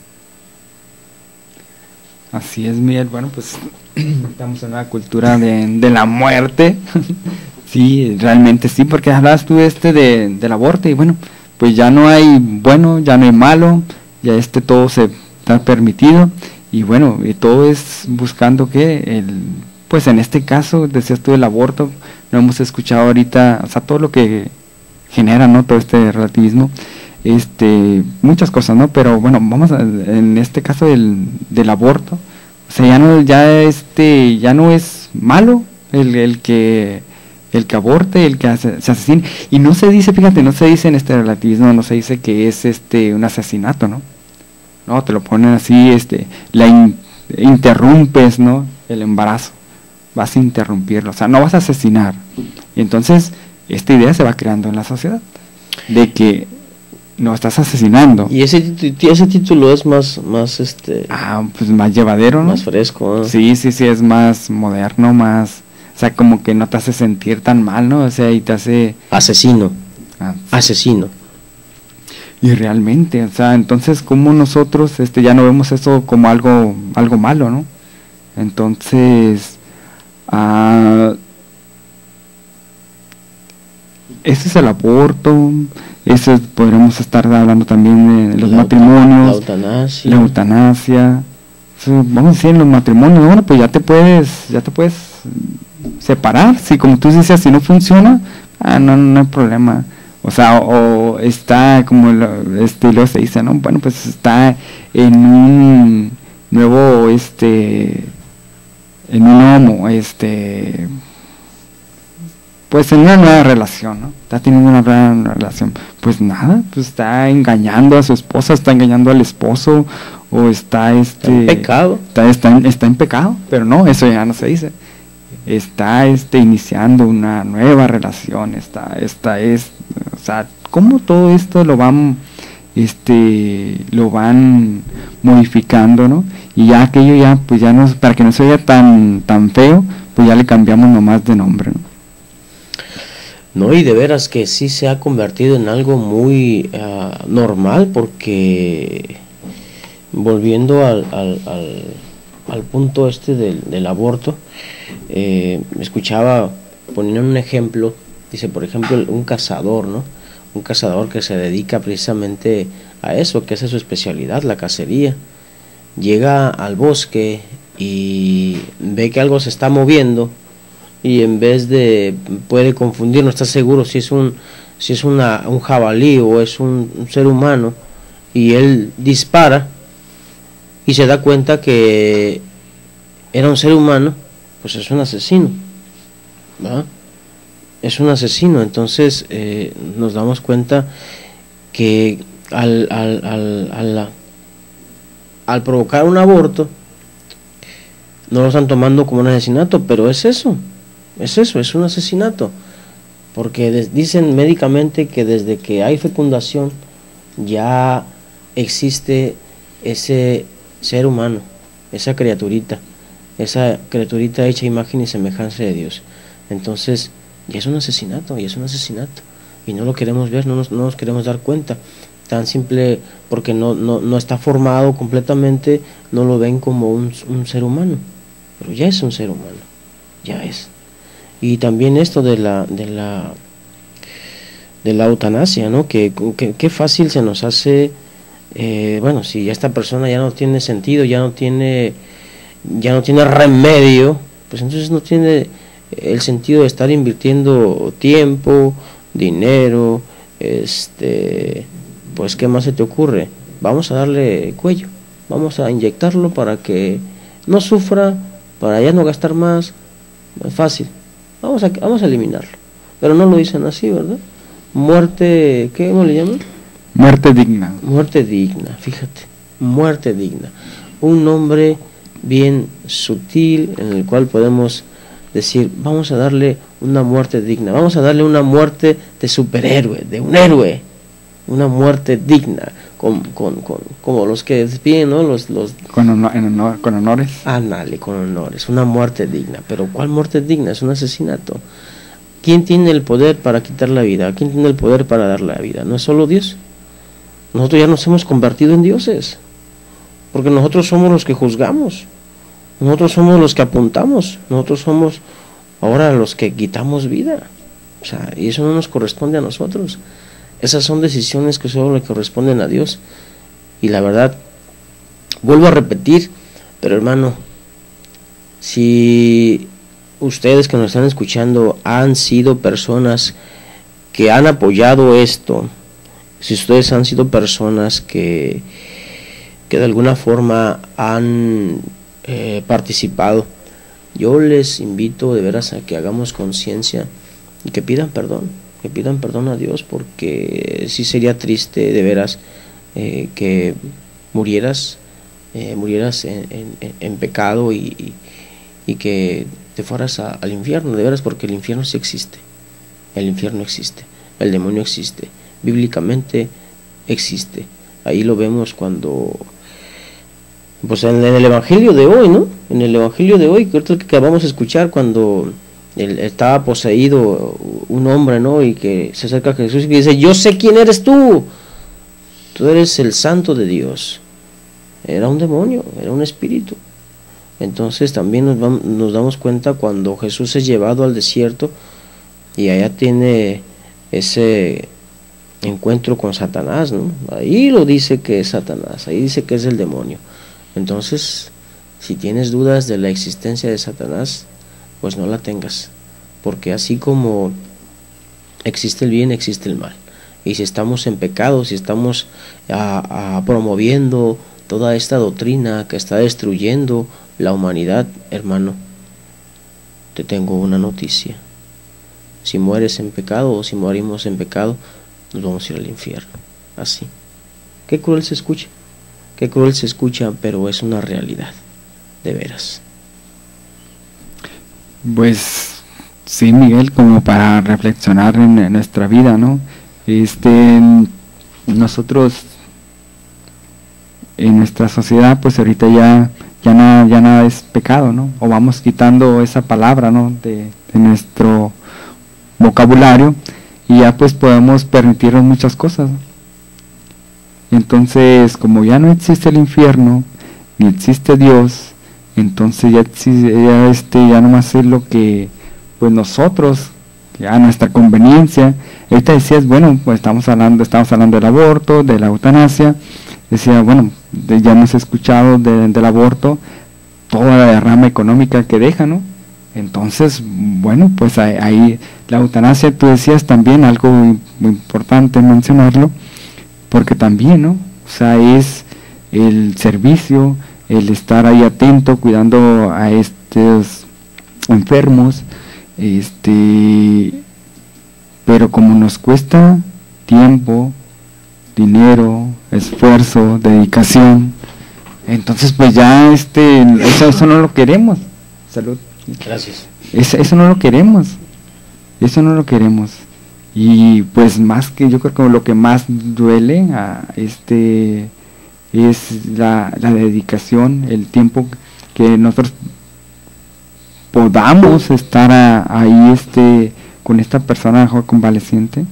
Así es, Miguel. Bueno, pues estamos en una cultura de, de la muerte. Sí, realmente sí, porque hablabas tú este de, del aborto y bueno, pues ya no hay bueno, ya no hay malo, ya este todo se está permitido y bueno, y todo es buscando que el, pues en este caso, decías tú el aborto, no hemos escuchado ahorita, o sea, todo lo que genera, ¿no? Todo este relativismo, este muchas cosas, ¿no? Pero bueno, vamos a, en este caso del, del aborto, o sea, ya no ya este ya no es malo el, el que el que aborte, el que hace, se asesine, y no se dice, fíjate, no se dice en este relativismo, no se dice que es este un asesinato, ¿no? No, te lo ponen así, este la in, interrumpes, ¿no? El embarazo, vas a interrumpirlo, o sea, no vas a asesinar. Y entonces esta idea se va creando en la sociedad de que no estás asesinando. Y ese ese título es más más este ah, pues más llevadero, ¿no? Más fresco, ¿no? Sí, sí, sí, es más moderno, más, o sea, como que no te hace sentir tan mal, ¿no? O sea, y te hace asesino. Ah, sí. Asesino. Y realmente, o sea, entonces cómo nosotros este ya no vemos eso como algo algo malo, ¿no? Entonces, ah ese es el aborto, eso es, podremos estar hablando también de los la matrimonios, la eutanasia, la eutanasia, eso, vamos a decir en los matrimonios, bueno, pues ya te puedes, ya te puedes separar, si como tú decías, si no funciona, ah, no, no hay problema, O sea, o, o está como lo, este lo se dice, ¿no? Bueno, pues está en un nuevo, este, en un homo, este, pues en una nueva relación, ¿no? Está teniendo una nueva relación. Pues nada, pues está engañando a su esposa, está engañando al esposo, o está este... en pecado. Está, está, en, está en pecado, pero no, eso ya no se dice. Está este iniciando una nueva relación, está, esta es, o sea, cómo todo esto lo van, este, lo van modificando, ¿no? Y ya aquello ya, pues ya no, para que no se vea tan, tan feo, pues ya le cambiamos nomás de nombre, ¿no? No, y de veras que sí se ha convertido en algo muy uh, normal, porque volviendo al, al, al, al punto este del, del aborto, eh, escuchaba, poniendo un ejemplo, dice, por ejemplo, un cazador, ¿no? Un cazador que se dedica precisamente a eso, que esa es su especialidad, la cacería. Llega al bosque y ve que algo se está moviendo, y en vez de, puede confundir, no está seguro si es un si es una, un jabalí o es un, un ser humano, y él dispara y se da cuenta que era un ser humano, pues es un asesino, ¿verdad? Es un asesino. Entonces eh, nos damos cuenta que al, al, al, al, al provocar un aborto no lo están tomando como un asesinato, pero es eso. Es eso, es un asesinato, porque de, dicen médicamente que desde que hay fecundación ya existe ese ser humano, esa criaturita, esa criaturita hecha imagen y semejanza de Dios. Entonces ya es un asesinato, y es un asesinato, y no lo queremos ver, no nos, no nos queremos dar cuenta, tan simple porque no, no, no está formado completamente, no lo ven como un, un ser humano, pero ya es un ser humano, ya es. Y también esto de la de la de la eutanasia, ¿no? Que, que, que fácil se nos hace, eh, bueno, si ya esta persona ya no tiene sentido, ya no tiene ya no tiene remedio, pues entonces no tiene el sentido de estar invirtiendo tiempo, dinero, este, pues ¿qué más se te ocurre? Vamos a darle cuello, vamos a inyectarlo para que no sufra, para ya no gastar más, es fácil. Vamos a, vamos a eliminarlo. Pero no lo dicen así, ¿verdad? Muerte, ¿qué le llaman? Muerte digna. Muerte digna, fíjate. Muerte digna. Un nombre bien sutil en el cual podemos decir, vamos a darle una muerte digna. Vamos a darle una muerte de superhéroe, de un héroe. Una muerte digna. Con, con, con, como los que despiden, ¿no? Los, los... Con, honor, en honor, con honores. Ándale, con honores, una muerte digna. Pero ¿cuál muerte digna? Es un asesinato. ¿Quién tiene el poder para quitar la vida? ¿Quién tiene el poder para dar la vida? ¿No es solo Dios? Nosotros ya nos hemos convertido en dioses, porque nosotros somos los que juzgamos, nosotros somos los que apuntamos, nosotros somos ahora los que quitamos vida. O sea, y eso no nos corresponde a nosotros. Esas son decisiones que solo le corresponden a Dios. Y la verdad, vuelvo a repetir, pero hermano, si ustedes que nos están escuchando han sido personas que han apoyado esto, si ustedes han sido personas que, que de alguna forma han eh, participado, yo les invito de veras a que hagamos conciencia y que pidan perdón. Que pidan perdón a Dios, porque sí sería triste de veras eh, que murieras eh, murieras en, en, en pecado y, y que te fueras a, al infierno, de veras, porque el infierno sí existe, el infierno existe, el demonio existe, bíblicamente existe. Ahí lo vemos cuando, pues en, en el evangelio de hoy, ¿no? En el evangelio de hoy, que acabamos de escuchar, cuando Él, estaba poseído un hombre, ¿no? Y que se acerca a Jesús y dice, yo sé quién eres tú, tú eres el santo de Dios. Era un demonio, era un espíritu. Entonces también nos, vamos, nos damos cuenta cuando Jesús es llevado al desierto y allá tiene ese encuentro con Satanás, ¿no? Ahí lo dice que es Satanás, ahí dice que es el demonio. Entonces, si tienes dudas de la existencia de Satanás, pues no la tengas, porque así como existe el bien, existe el mal. Y si estamos en pecado, si estamos a, a promoviendo toda esta doctrina que está destruyendo la humanidad, hermano, te tengo una noticia. Si mueres en pecado o si morimos en pecado, nos vamos a ir al infierno. Así. Qué cruel se escucha. Qué cruel se escucha, pero es una realidad. De veras. Pues sí, Miguel, como para reflexionar en, en nuestra vida, ¿no? Este, nosotros en nuestra sociedad, pues ahorita ya ya nada ya nada es pecado, ¿no? O vamos quitando esa palabra, ¿no? De, de nuestro vocabulario, y ya pues podemos permitirnos muchas cosas, ¿no? Entonces, como ya no existe el infierno ni existe Dios, entonces ya, ya este ya nomás es lo que pues nosotros a nuestra conveniencia. Ahorita decías, bueno, pues estamos hablando estamos hablando del aborto, de la eutanasia. Decía, bueno, de, ya hemos escuchado de, del aborto, toda la derrama económica que deja, ¿no? Entonces, bueno, pues ahí, ahí la eutanasia, tú decías también algo muy, muy importante mencionarlo, porque también, ¿no? O sea, es el servicio, el estar ahí atento, cuidando a estos enfermos, este, pero como nos cuesta tiempo, dinero, esfuerzo, dedicación, entonces pues ya este eso, eso no lo queremos. Salud. Gracias. Eso, eso no lo queremos. Eso no lo queremos. Y pues más que yo creo que lo que más duele a este es la, la dedicación, el tiempo que nosotros podamos estar a, ahí este con esta persona convaleciente.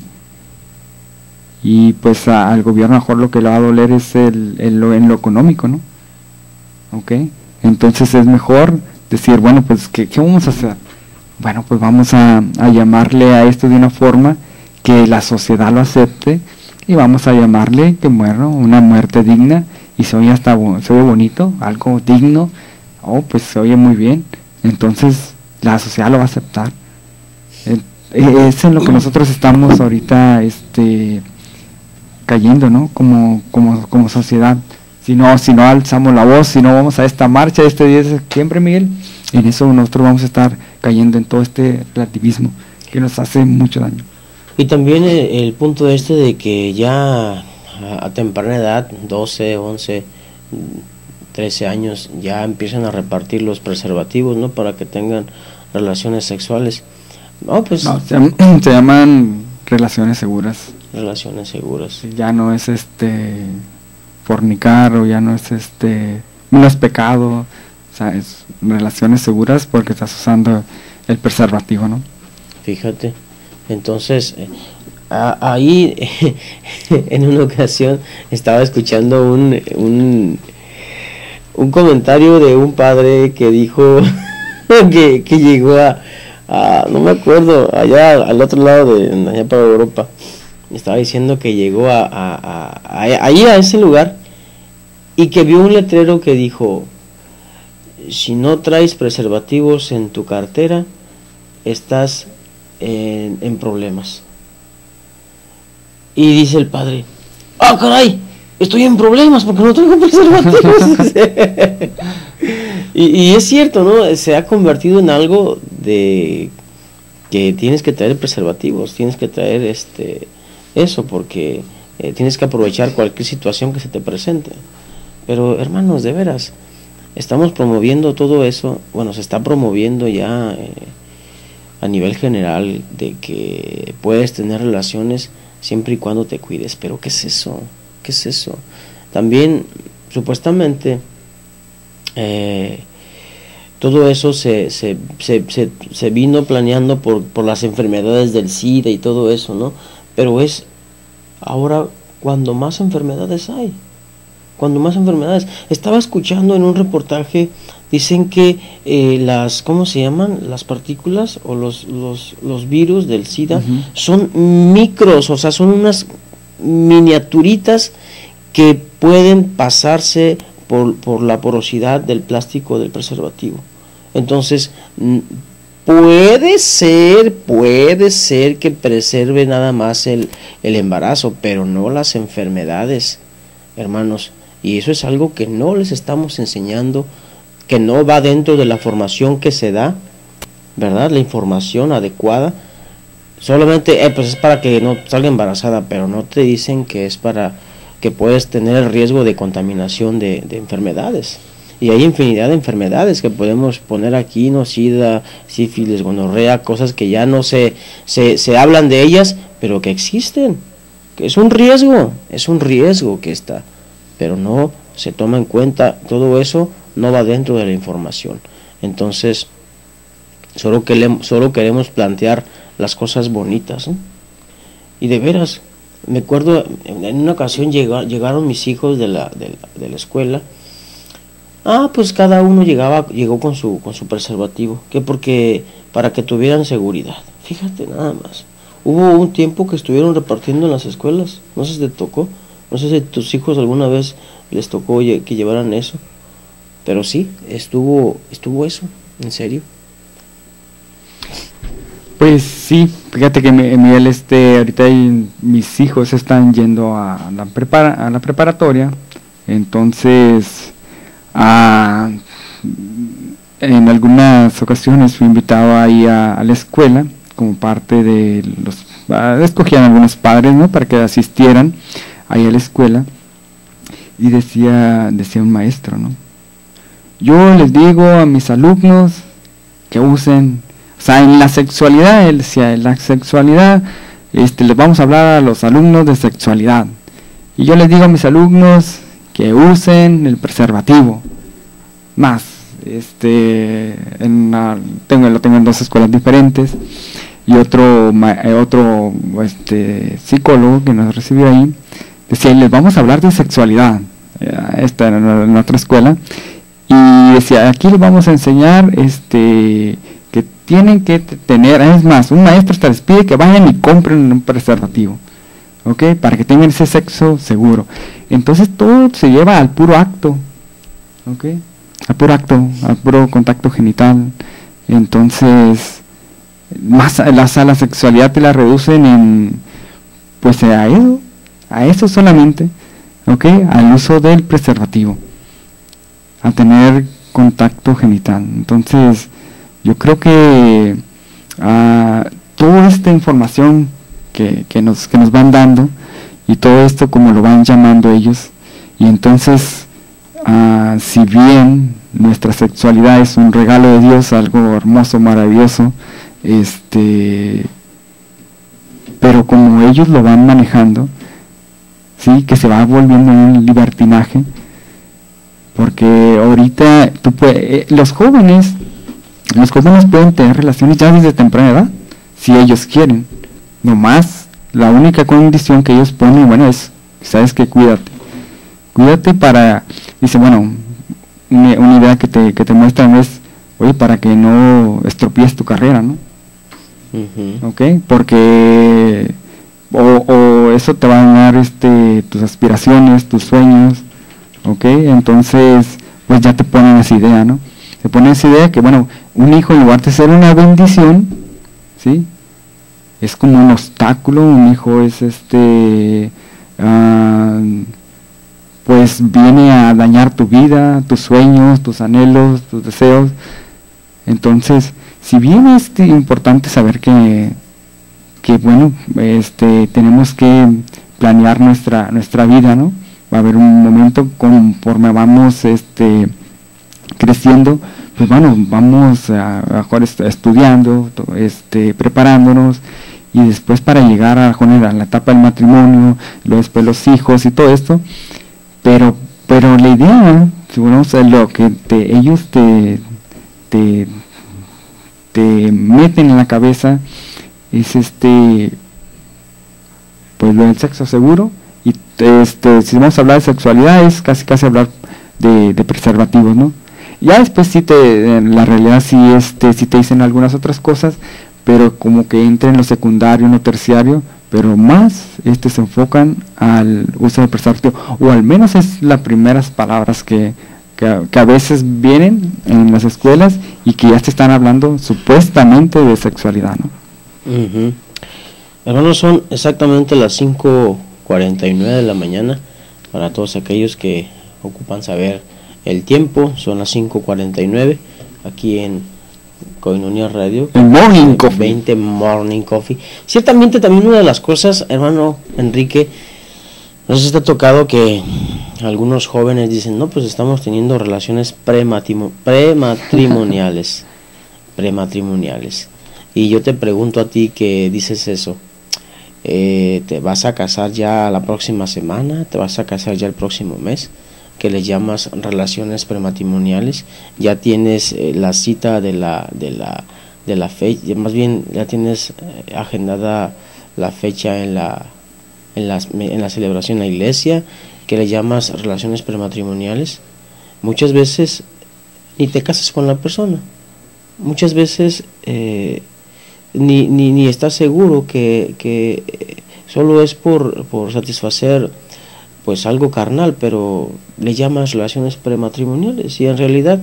Y pues a, al gobierno mejor lo que le va a doler es el, el, lo, en lo económico, ¿no? ¿Ok? Entonces es mejor decir, bueno, pues ¿qué, qué vamos a hacer? Bueno, pues vamos a, a llamarle a esto de una forma que la sociedad lo acepte, y vamos a llamarle que muera una muerte digna, y se oye hasta se oye bonito, algo digno, oh, pues se oye muy bien, entonces la sociedad lo va a aceptar. Es en lo que nosotros estamos ahorita este cayendo, ¿no? Como, como, como sociedad. Si no, si no alzamos la voz, si no vamos a esta marcha este diez de septiembre, Miguel, en eso nosotros vamos a estar cayendo en todo este relativismo que nos hace mucho daño. Y también el, el punto este de que ya a, a temprana edad, doce, once, trece años, ya empiezan a repartir los preservativos, ¿no? Para que tengan relaciones sexuales. No, pues no, se, llaman, se llaman relaciones seguras. Relaciones seguras. Ya no es este fornicar, o ya no es este no es pecado, o sea, es relaciones seguras porque estás usando el preservativo, ¿no? Fíjate, entonces eh, a, ahí en una ocasión estaba escuchando un un un comentario de un padre que dijo que, que llegó a, a no me acuerdo, allá al otro lado de allá para Europa. Estaba diciendo que llegó a, a, a, a, a ir a ese lugar y que vio un letrero que dijo: si no traes preservativos en tu cartera, estás en, en problemas. Y dice el padre: ¡ah, caray! Estoy en problemas porque no tengo preservativos. y, y es cierto, ¿no? Se ha convertido en algo de que tienes que traer preservativos, tienes que traer este eso, porque eh, tienes que aprovechar cualquier situación que se te presente. Pero hermanos, de veras, estamos promoviendo todo eso. Bueno, se está promoviendo ya eh, a nivel general de que puedes tener relaciones siempre y cuando te cuides. Pero ¿qué es eso? ¿Qué es eso? También supuestamente eh, todo eso se, se, se, se, se vino planeando por, por las enfermedades del SIDA y todo eso, ¿no? Pero es ahora cuando más enfermedades hay, cuando más enfermedades. Estaba escuchando en un reportaje, dicen que eh, las, ¿cómo se llaman? Las partículas o los, los, los virus del SIDA uh-huh. son micros, o sea, son unas miniaturitas que pueden pasarse por, por la porosidad del plástico del preservativo. Entonces, puede ser, puede ser que preserve nada más el, el embarazo, pero no las enfermedades, hermanos. Y eso es algo que no les estamos enseñando, que no va dentro de la formación que se da, ¿verdad? La información adecuada. Solamente eh, pues es para que no salga embarazada, pero no te dicen que es para que puedes tener el riesgo de contaminación de, de enfermedades. Y hay infinidad de enfermedades que podemos poner aquí, no, sida, sífilis, gonorrea, cosas que ya no se, se, se hablan de ellas, pero que existen. Que es un riesgo, es un riesgo que está, pero no se toma en cuenta. Todo eso no va dentro de la información. Entonces, solo, que le, solo queremos plantear las cosas bonitas, ¿no? Y de veras, me acuerdo, en una ocasión llegó, llegaron mis hijos de la, de la, de la escuela. Ah, pues cada uno llegaba, llegó con su, con su preservativo, que porque, para que tuvieran seguridad. Fíjate nada más. Hubo un tiempo que estuvieron repartiendo en las escuelas, no sé si te tocó, no sé si a tus hijos alguna vez les tocó que llevaran eso, pero sí, estuvo, estuvo eso, en serio. Pues sí, fíjate que Miguel, este, ahorita hay, mis hijos están yendo a la, prepara, a la preparatoria, entonces a, en algunas ocasiones fui invitado ahí a, a la escuela como parte de los, a, escogían algunos padres, ¿no?, para que asistieran ahí a la escuela, y decía, decía un maestro, ¿no?, yo les digo a mis alumnos que usen, o sea, en la sexualidad, él decía, en la sexualidad, este, les vamos a hablar a los alumnos de sexualidad. Y yo les digo a mis alumnos que usen el preservativo. Más, este, en la, tengo, lo tengo en dos escuelas diferentes, y otro, otro este, psicólogo que nos recibió ahí, decía, les vamos a hablar de sexualidad, esta en, en otra escuela, y decía, aquí les vamos a enseñar, este, que tienen que tener, es más, un maestro hasta les pide que vayan y compren un preservativo, ¿ok?, para que tengan ese sexo seguro. Entonces todo se lleva al puro acto, ¿ok?, al puro acto, al puro contacto genital. Entonces, más la, la sexualidad te la reducen en, pues a eso, a eso solamente, ¿ok?, al uso del preservativo, a tener contacto genital. Entonces, yo creo que uh, toda esta información que, que, nos, que nos van dando, y todo esto como lo van llamando ellos, y entonces, uh, si bien nuestra sexualidad es un regalo de Dios, algo hermoso, maravilloso, este, pero como ellos lo van manejando, sí, que se va volviendo un libertinaje, porque ahorita tú puedes, eh, los jóvenes Los jóvenes pueden tener relaciones ya desde temprana edad, si ellos quieren. Nomás, la única condición que ellos ponen, bueno, es, sabes que cuídate. Cuídate para, dice, bueno, una, una idea que te, que te muestran es, oye, para que no estropíes tu carrera, ¿no? Uh-huh. ¿Ok? Porque, o, o eso te va a dañar este, tus aspiraciones, tus sueños, ¿ok? Entonces, pues ya te ponen esa idea, ¿no? Te ponen esa idea que, bueno, un hijo en lugar de ser una bendición, ¿sí?, es como un obstáculo. Un hijo es este, uh, pues viene a dañar tu vida, tus sueños, tus anhelos, tus deseos. Entonces, si bien es importante saber que, que bueno, este, tenemos que planear nuestra nuestra vida, ¿no? Va a haber un momento conforme vamos este creciendo, pues bueno, vamos a, a jugar estudiando, este, preparándonos, y después para llegar a, a la etapa del matrimonio, luego después los hijos y todo esto, pero pero la idea, bueno, o sea, lo que te, ellos te, te te meten en la cabeza es este, pues lo del sexo seguro, y este, si vamos a hablar de sexualidad es casi casi hablar de, de preservativos, ¿no? Ya después sí te, en la realidad sí este, sí te dicen algunas otras cosas, pero como que entra en lo secundario, en lo terciario, pero más este se enfocan al uso del preservativo, o al menos es las primeras palabras que, que, que a veces vienen en las escuelas, y que ya te están hablando supuestamente de sexualidad, ¿no? Uh-huh. Hermanos, son exactamente las cinco cuarenta y nueve de la mañana. Para todos aquellos que ocupan saber el tiempo, son las cinco cuarenta y nueve aquí en Koinonia Radio. El Morning Coffee. veinte Morning Coffee. Ciertamente también una de las cosas, hermano Enrique, nos está tocado que algunos jóvenes dicen, no, pues estamos teniendo relaciones prematimo- prematrimoniales. prematrimoniales. Y yo te pregunto a ti que dices eso, eh, ¿te vas a casar ya la próxima semana? ¿Te vas a casar ya el próximo mes? Que le llamas relaciones prematrimoniales. Ya tienes eh, la cita de la de la de la fecha, más bien ya tienes eh, agendada la fecha en la en la en la celebración en la iglesia, que le llamas relaciones prematrimoniales. Muchas veces ni te casas con la persona. Muchas veces eh, ni, ni, ni estás seguro que, que solo es por, por satisfacer pues algo carnal, pero le llamas relaciones prematrimoniales y en realidad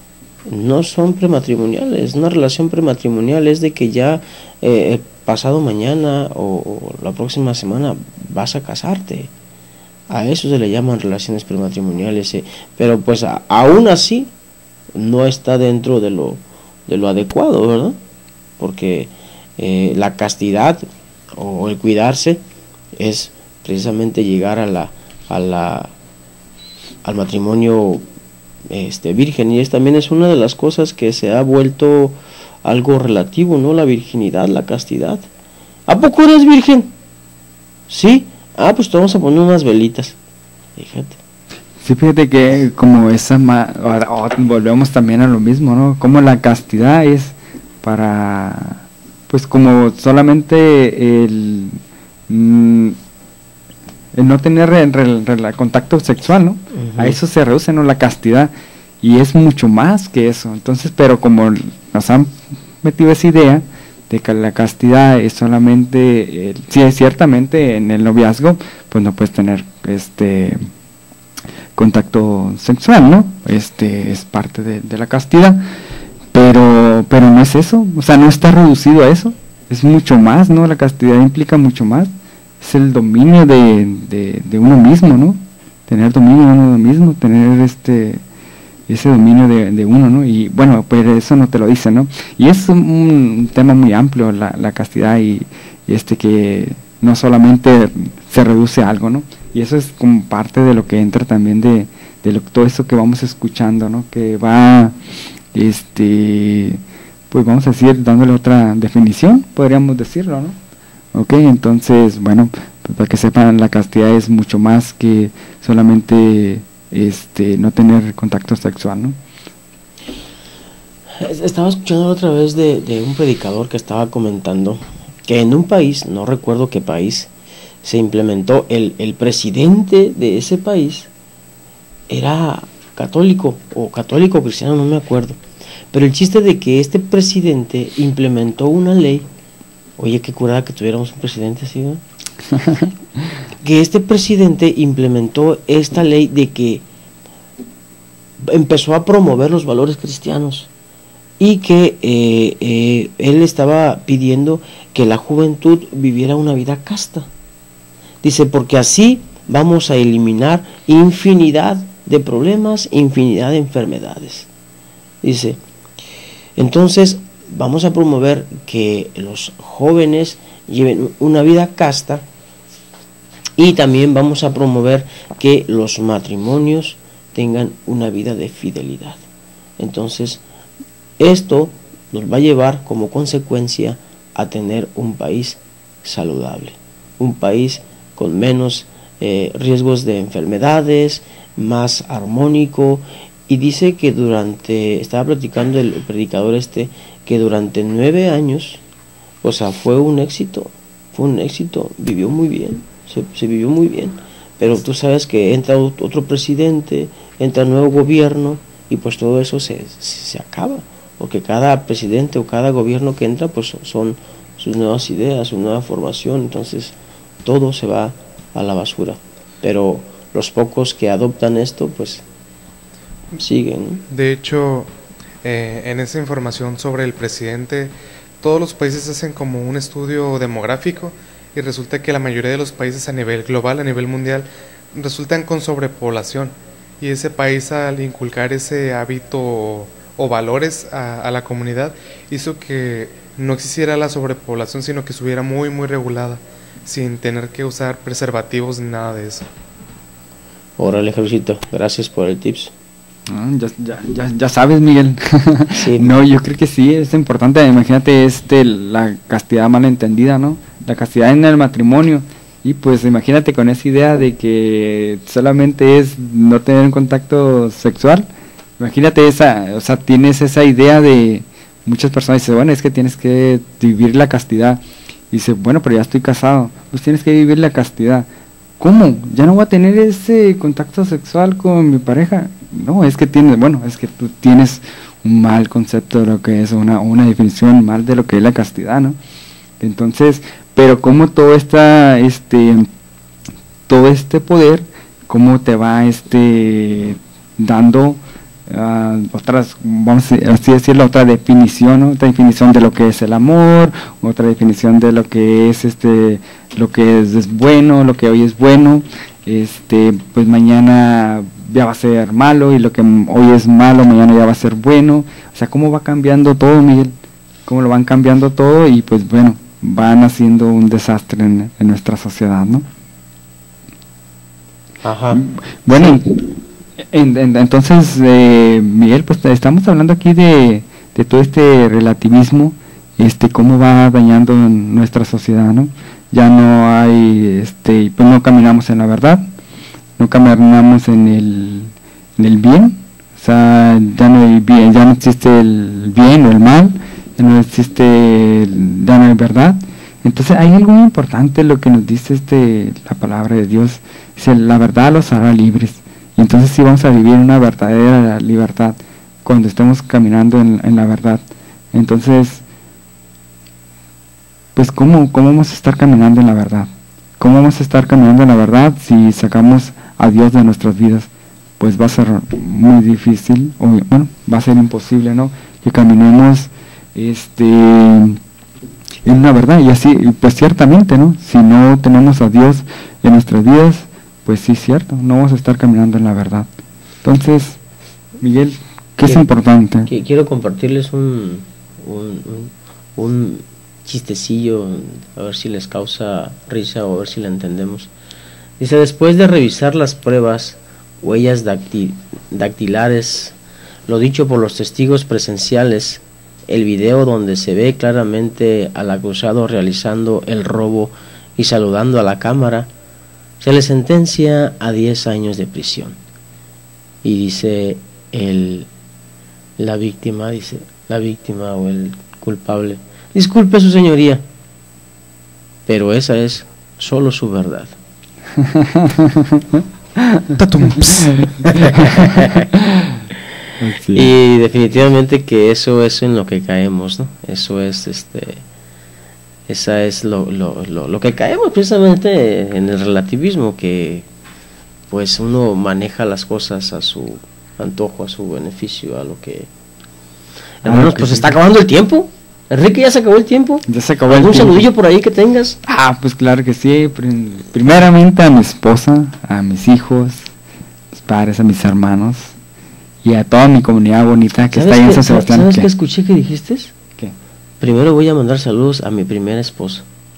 no son prematrimoniales. Una relación prematrimonial es de que ya eh, pasado mañana o, o la próxima semana vas a casarte. A eso se le llaman relaciones prematrimoniales, eh. pero pues a, aún así no está dentro de lo de lo adecuado, ¿verdad? Porque eh, la castidad o el cuidarse es precisamente llegar a la a la al matrimonio este virgen, y es también es una de las cosas que se ha vuelto algo relativo, ¿no? La virginidad, la castidad. ¿A poco eres virgen? Sí. Ah, pues te vamos a poner unas velitas. Fíjate. Sí, fíjate que como esa, ma oh, volvemos también a lo mismo, ¿no? Como la castidad es para, pues como solamente el, mm, el no tener re, re, re, contacto sexual, ¿no? Uh-huh. A eso se reduce, ¿no? La castidad, y es mucho más que eso. Entonces, pero como nos han metido esa idea de que la castidad es solamente, eh, sí, ciertamente en el noviazgo, pues no puedes tener este contacto sexual, ¿no? Este es parte de, de la castidad, pero pero no es eso, o sea, no está reducido a eso, es mucho más, ¿no? La castidad implica mucho más, es el dominio de, de, de uno mismo, ¿no? Tener dominio de uno mismo, tener este ese dominio de, de uno, ¿no? Y bueno, pues eso no te lo dice, ¿no? Y es un, un tema muy amplio la, la castidad y, y este que no solamente se reduce a algo, ¿no? Y eso es como parte de lo que entra también de, de lo, todo eso que vamos escuchando, ¿no? Que va, este, pues vamos a decir, dándole otra definición, podríamos decirlo, ¿no? Ok, entonces, bueno, pues para que sepan, la castidad es mucho más que solamente este no tener contacto sexual, ¿no? Estaba escuchando otra vez de, de un predicador que estaba comentando que en un país, no recuerdo qué país, se implementó, el, el presidente de ese país era católico, o católico o cristiano, no me acuerdo, pero el chiste de que este presidente implementó una ley, oye, qué curada que tuviéramos un presidente así, ¿no? Que este presidente implementó esta ley de que empezó a promover los valores cristianos y que eh, eh, él estaba pidiendo que la juventud viviera una vida casta. Dice, porque así vamos a eliminar infinidad de problemas, infinidad de enfermedades. Dice, entonces vamos a promover que los jóvenes lleven una vida casta y también vamos a promover que los matrimonios tengan una vida de fidelidad. Entonces, esto nos va a llevar como consecuencia a tener un país saludable, un país con menos eh, riesgos de enfermedades, más armónico. Y dice que durante, estaba platicando el predicador este, que durante nueve años, o sea, fue un éxito, fue un éxito, vivió muy bien, se, se vivió muy bien, pero tú sabes que entra otro presidente, entra nuevo gobierno, y pues todo eso se, se, se acaba, porque cada presidente o cada gobierno que entra, pues son sus nuevas ideas, su nueva formación, entonces todo se va a la basura, pero los pocos que adoptan esto, pues siguen. De hecho, eh, en esa información sobre el presidente, todos los países hacen como un estudio demográfico y resulta que la mayoría de los países a nivel global, a nivel mundial, resultan con sobrepoblación, y ese país, al inculcar ese hábito o, o valores a, a la comunidad, hizo que no existiera la sobrepoblación, sino que estuviera muy muy regulada, sin tener que usar preservativos ni nada de eso. Órale, Javiercito, gracias por el tips. Ah, ya, ya, ya, ya sabes, Miguel. Sí. No, yo creo que sí, es importante. Imagínate este, la castidad malentendida, ¿no? La castidad en el matrimonio. Y pues imagínate con esa idea de que solamente es no tener un contacto sexual. Imagínate esa, o sea, tienes esa idea de muchas personas dicen, bueno, es que tienes que vivir la castidad. Y dice, bueno, pero ya estoy casado, pues tienes que vivir la castidad. ¿Cómo? ¿Ya no voy a tener ese contacto sexual con mi pareja? No, es que tienes, bueno, es que tú tienes un mal concepto de lo que es, una, una definición mal de lo que es la castidad, ¿no? Entonces, pero cómo todo esta, este, todo este poder, cómo te va, este, dando uh, otras, vamos a así decirlo, otra definición, ¿no? Otra definición de lo que es el amor, otra definición de lo que es, este, lo que es, es bueno, lo que hoy es bueno, este, pues mañana ya va a ser malo, y lo que hoy es malo mañana ya va a ser bueno. O sea, cómo va cambiando todo, Miguel, cómo lo van cambiando todo, y pues bueno, van haciendo un desastre en, en nuestra sociedad, ¿no? Ajá. Bueno, en, en, entonces, eh, Miguel, pues estamos hablando aquí de, de todo este relativismo, este, cómo va dañando nuestra sociedad, ¿no? Ya no hay, este, pues no caminamos en la verdad, no caminamos en el, en el bien, o sea, ya no hay bien, ya no existe el bien o el mal, ya no existe, el, ya no hay verdad. Entonces hay algo muy importante lo que nos dice este la palabra de Dios, dice, la verdad los hará libres. Y entonces sí vamos a vivir una verdadera libertad cuando estemos caminando en, en la verdad. Entonces, pues ¿cómo, ¿cómo vamos a estar caminando en la verdad? ¿Cómo vamos a estar caminando en la verdad si sacamos a Dios de nuestras vidas? Pues va a ser muy difícil, o bueno, va a ser imposible, ¿no? Que caminemos este en una verdad, y así, pues ciertamente, ¿no? Si no tenemos a Dios en nuestras vidas, pues sí, cierto, no vamos a estar caminando en la verdad. Entonces, Miguel, ¿qué es importante? Quiero compartirles un, un, un, un chistecillo, a ver si les causa risa o a ver si la entendemos. Dice, después de revisar las pruebas, huellas dactil, dactilares, lo dicho por los testigos presenciales, el video donde se ve claramente al acusado realizando el robo y saludando a la cámara, se le sentencia a diez años de prisión. Y dice el, la víctima, dice la víctima o el culpable, disculpe su señoría, pero esa es solo su verdad. Sí. Y definitivamente que eso es en lo que caemos, ¿no? Eso es, este, esa es lo, lo, lo, lo que caemos precisamente en el relativismo, que pues uno maneja las cosas a su antojo, a su beneficio, a lo que... Hermanos, ah, pues se está acabando el tiempo. Enrique, ¿ya se acabó el tiempo? Ya se acabó el tiempo. ¿Algún saludillo por ahí que tengas? Ah, pues claro que sí. Primeramente a mi esposa, a mis hijos, a mis padres, a mis hermanos y a toda mi comunidad bonita que está ahí en San Sebastián. ¿Sabes qué escuché que dijiste? ¿Qué? Primero voy a mandar saludos a mi primera esposa.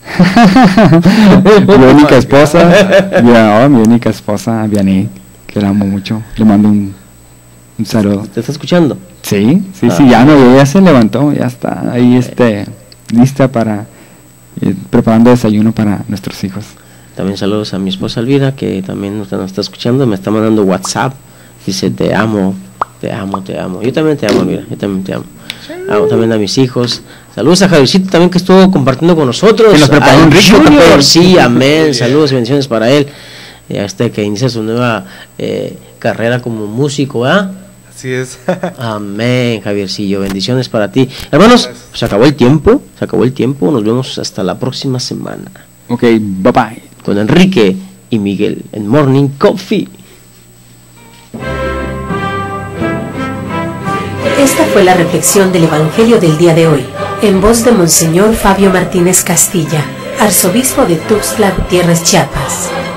Mi única esposa, mi, oh, mi única esposa, Vianney, que la amo mucho. Le mando un, un saludo. ¿Te está escuchando? Sí, sí, ah, sí, ya no, ya se levantó, ya está ahí, este, lista para, eh, preparando desayuno para nuestros hijos. También saludos a mi esposa Elvira, que también nos, nos está escuchando, me está mandando WhatsApp, dice, te amo, te amo, te amo. Yo también te amo, Elvira, yo también te amo. Amo también a mis hijos. Saludos a Javiercito también, que estuvo compartiendo con nosotros. Que nos preparó un rico Junior, sí, amén. Saludos y bendiciones para él. Y a este que inicia su nueva eh, carrera como músico, ¿ah? ¿eh? Así es. Amén, Javiercillo, bendiciones para ti. Hermanos, se acabó el tiempo, se acabó el tiempo, nos vemos hasta la próxima semana. Ok, bye bye. Con Enrique y Miguel en Morning Coffee. Esta fue la reflexión del Evangelio del día de hoy, en voz de Monseñor Fabio Martínez Castilla, arzobispo de Tuxtla Gutiérrez, Chiapas.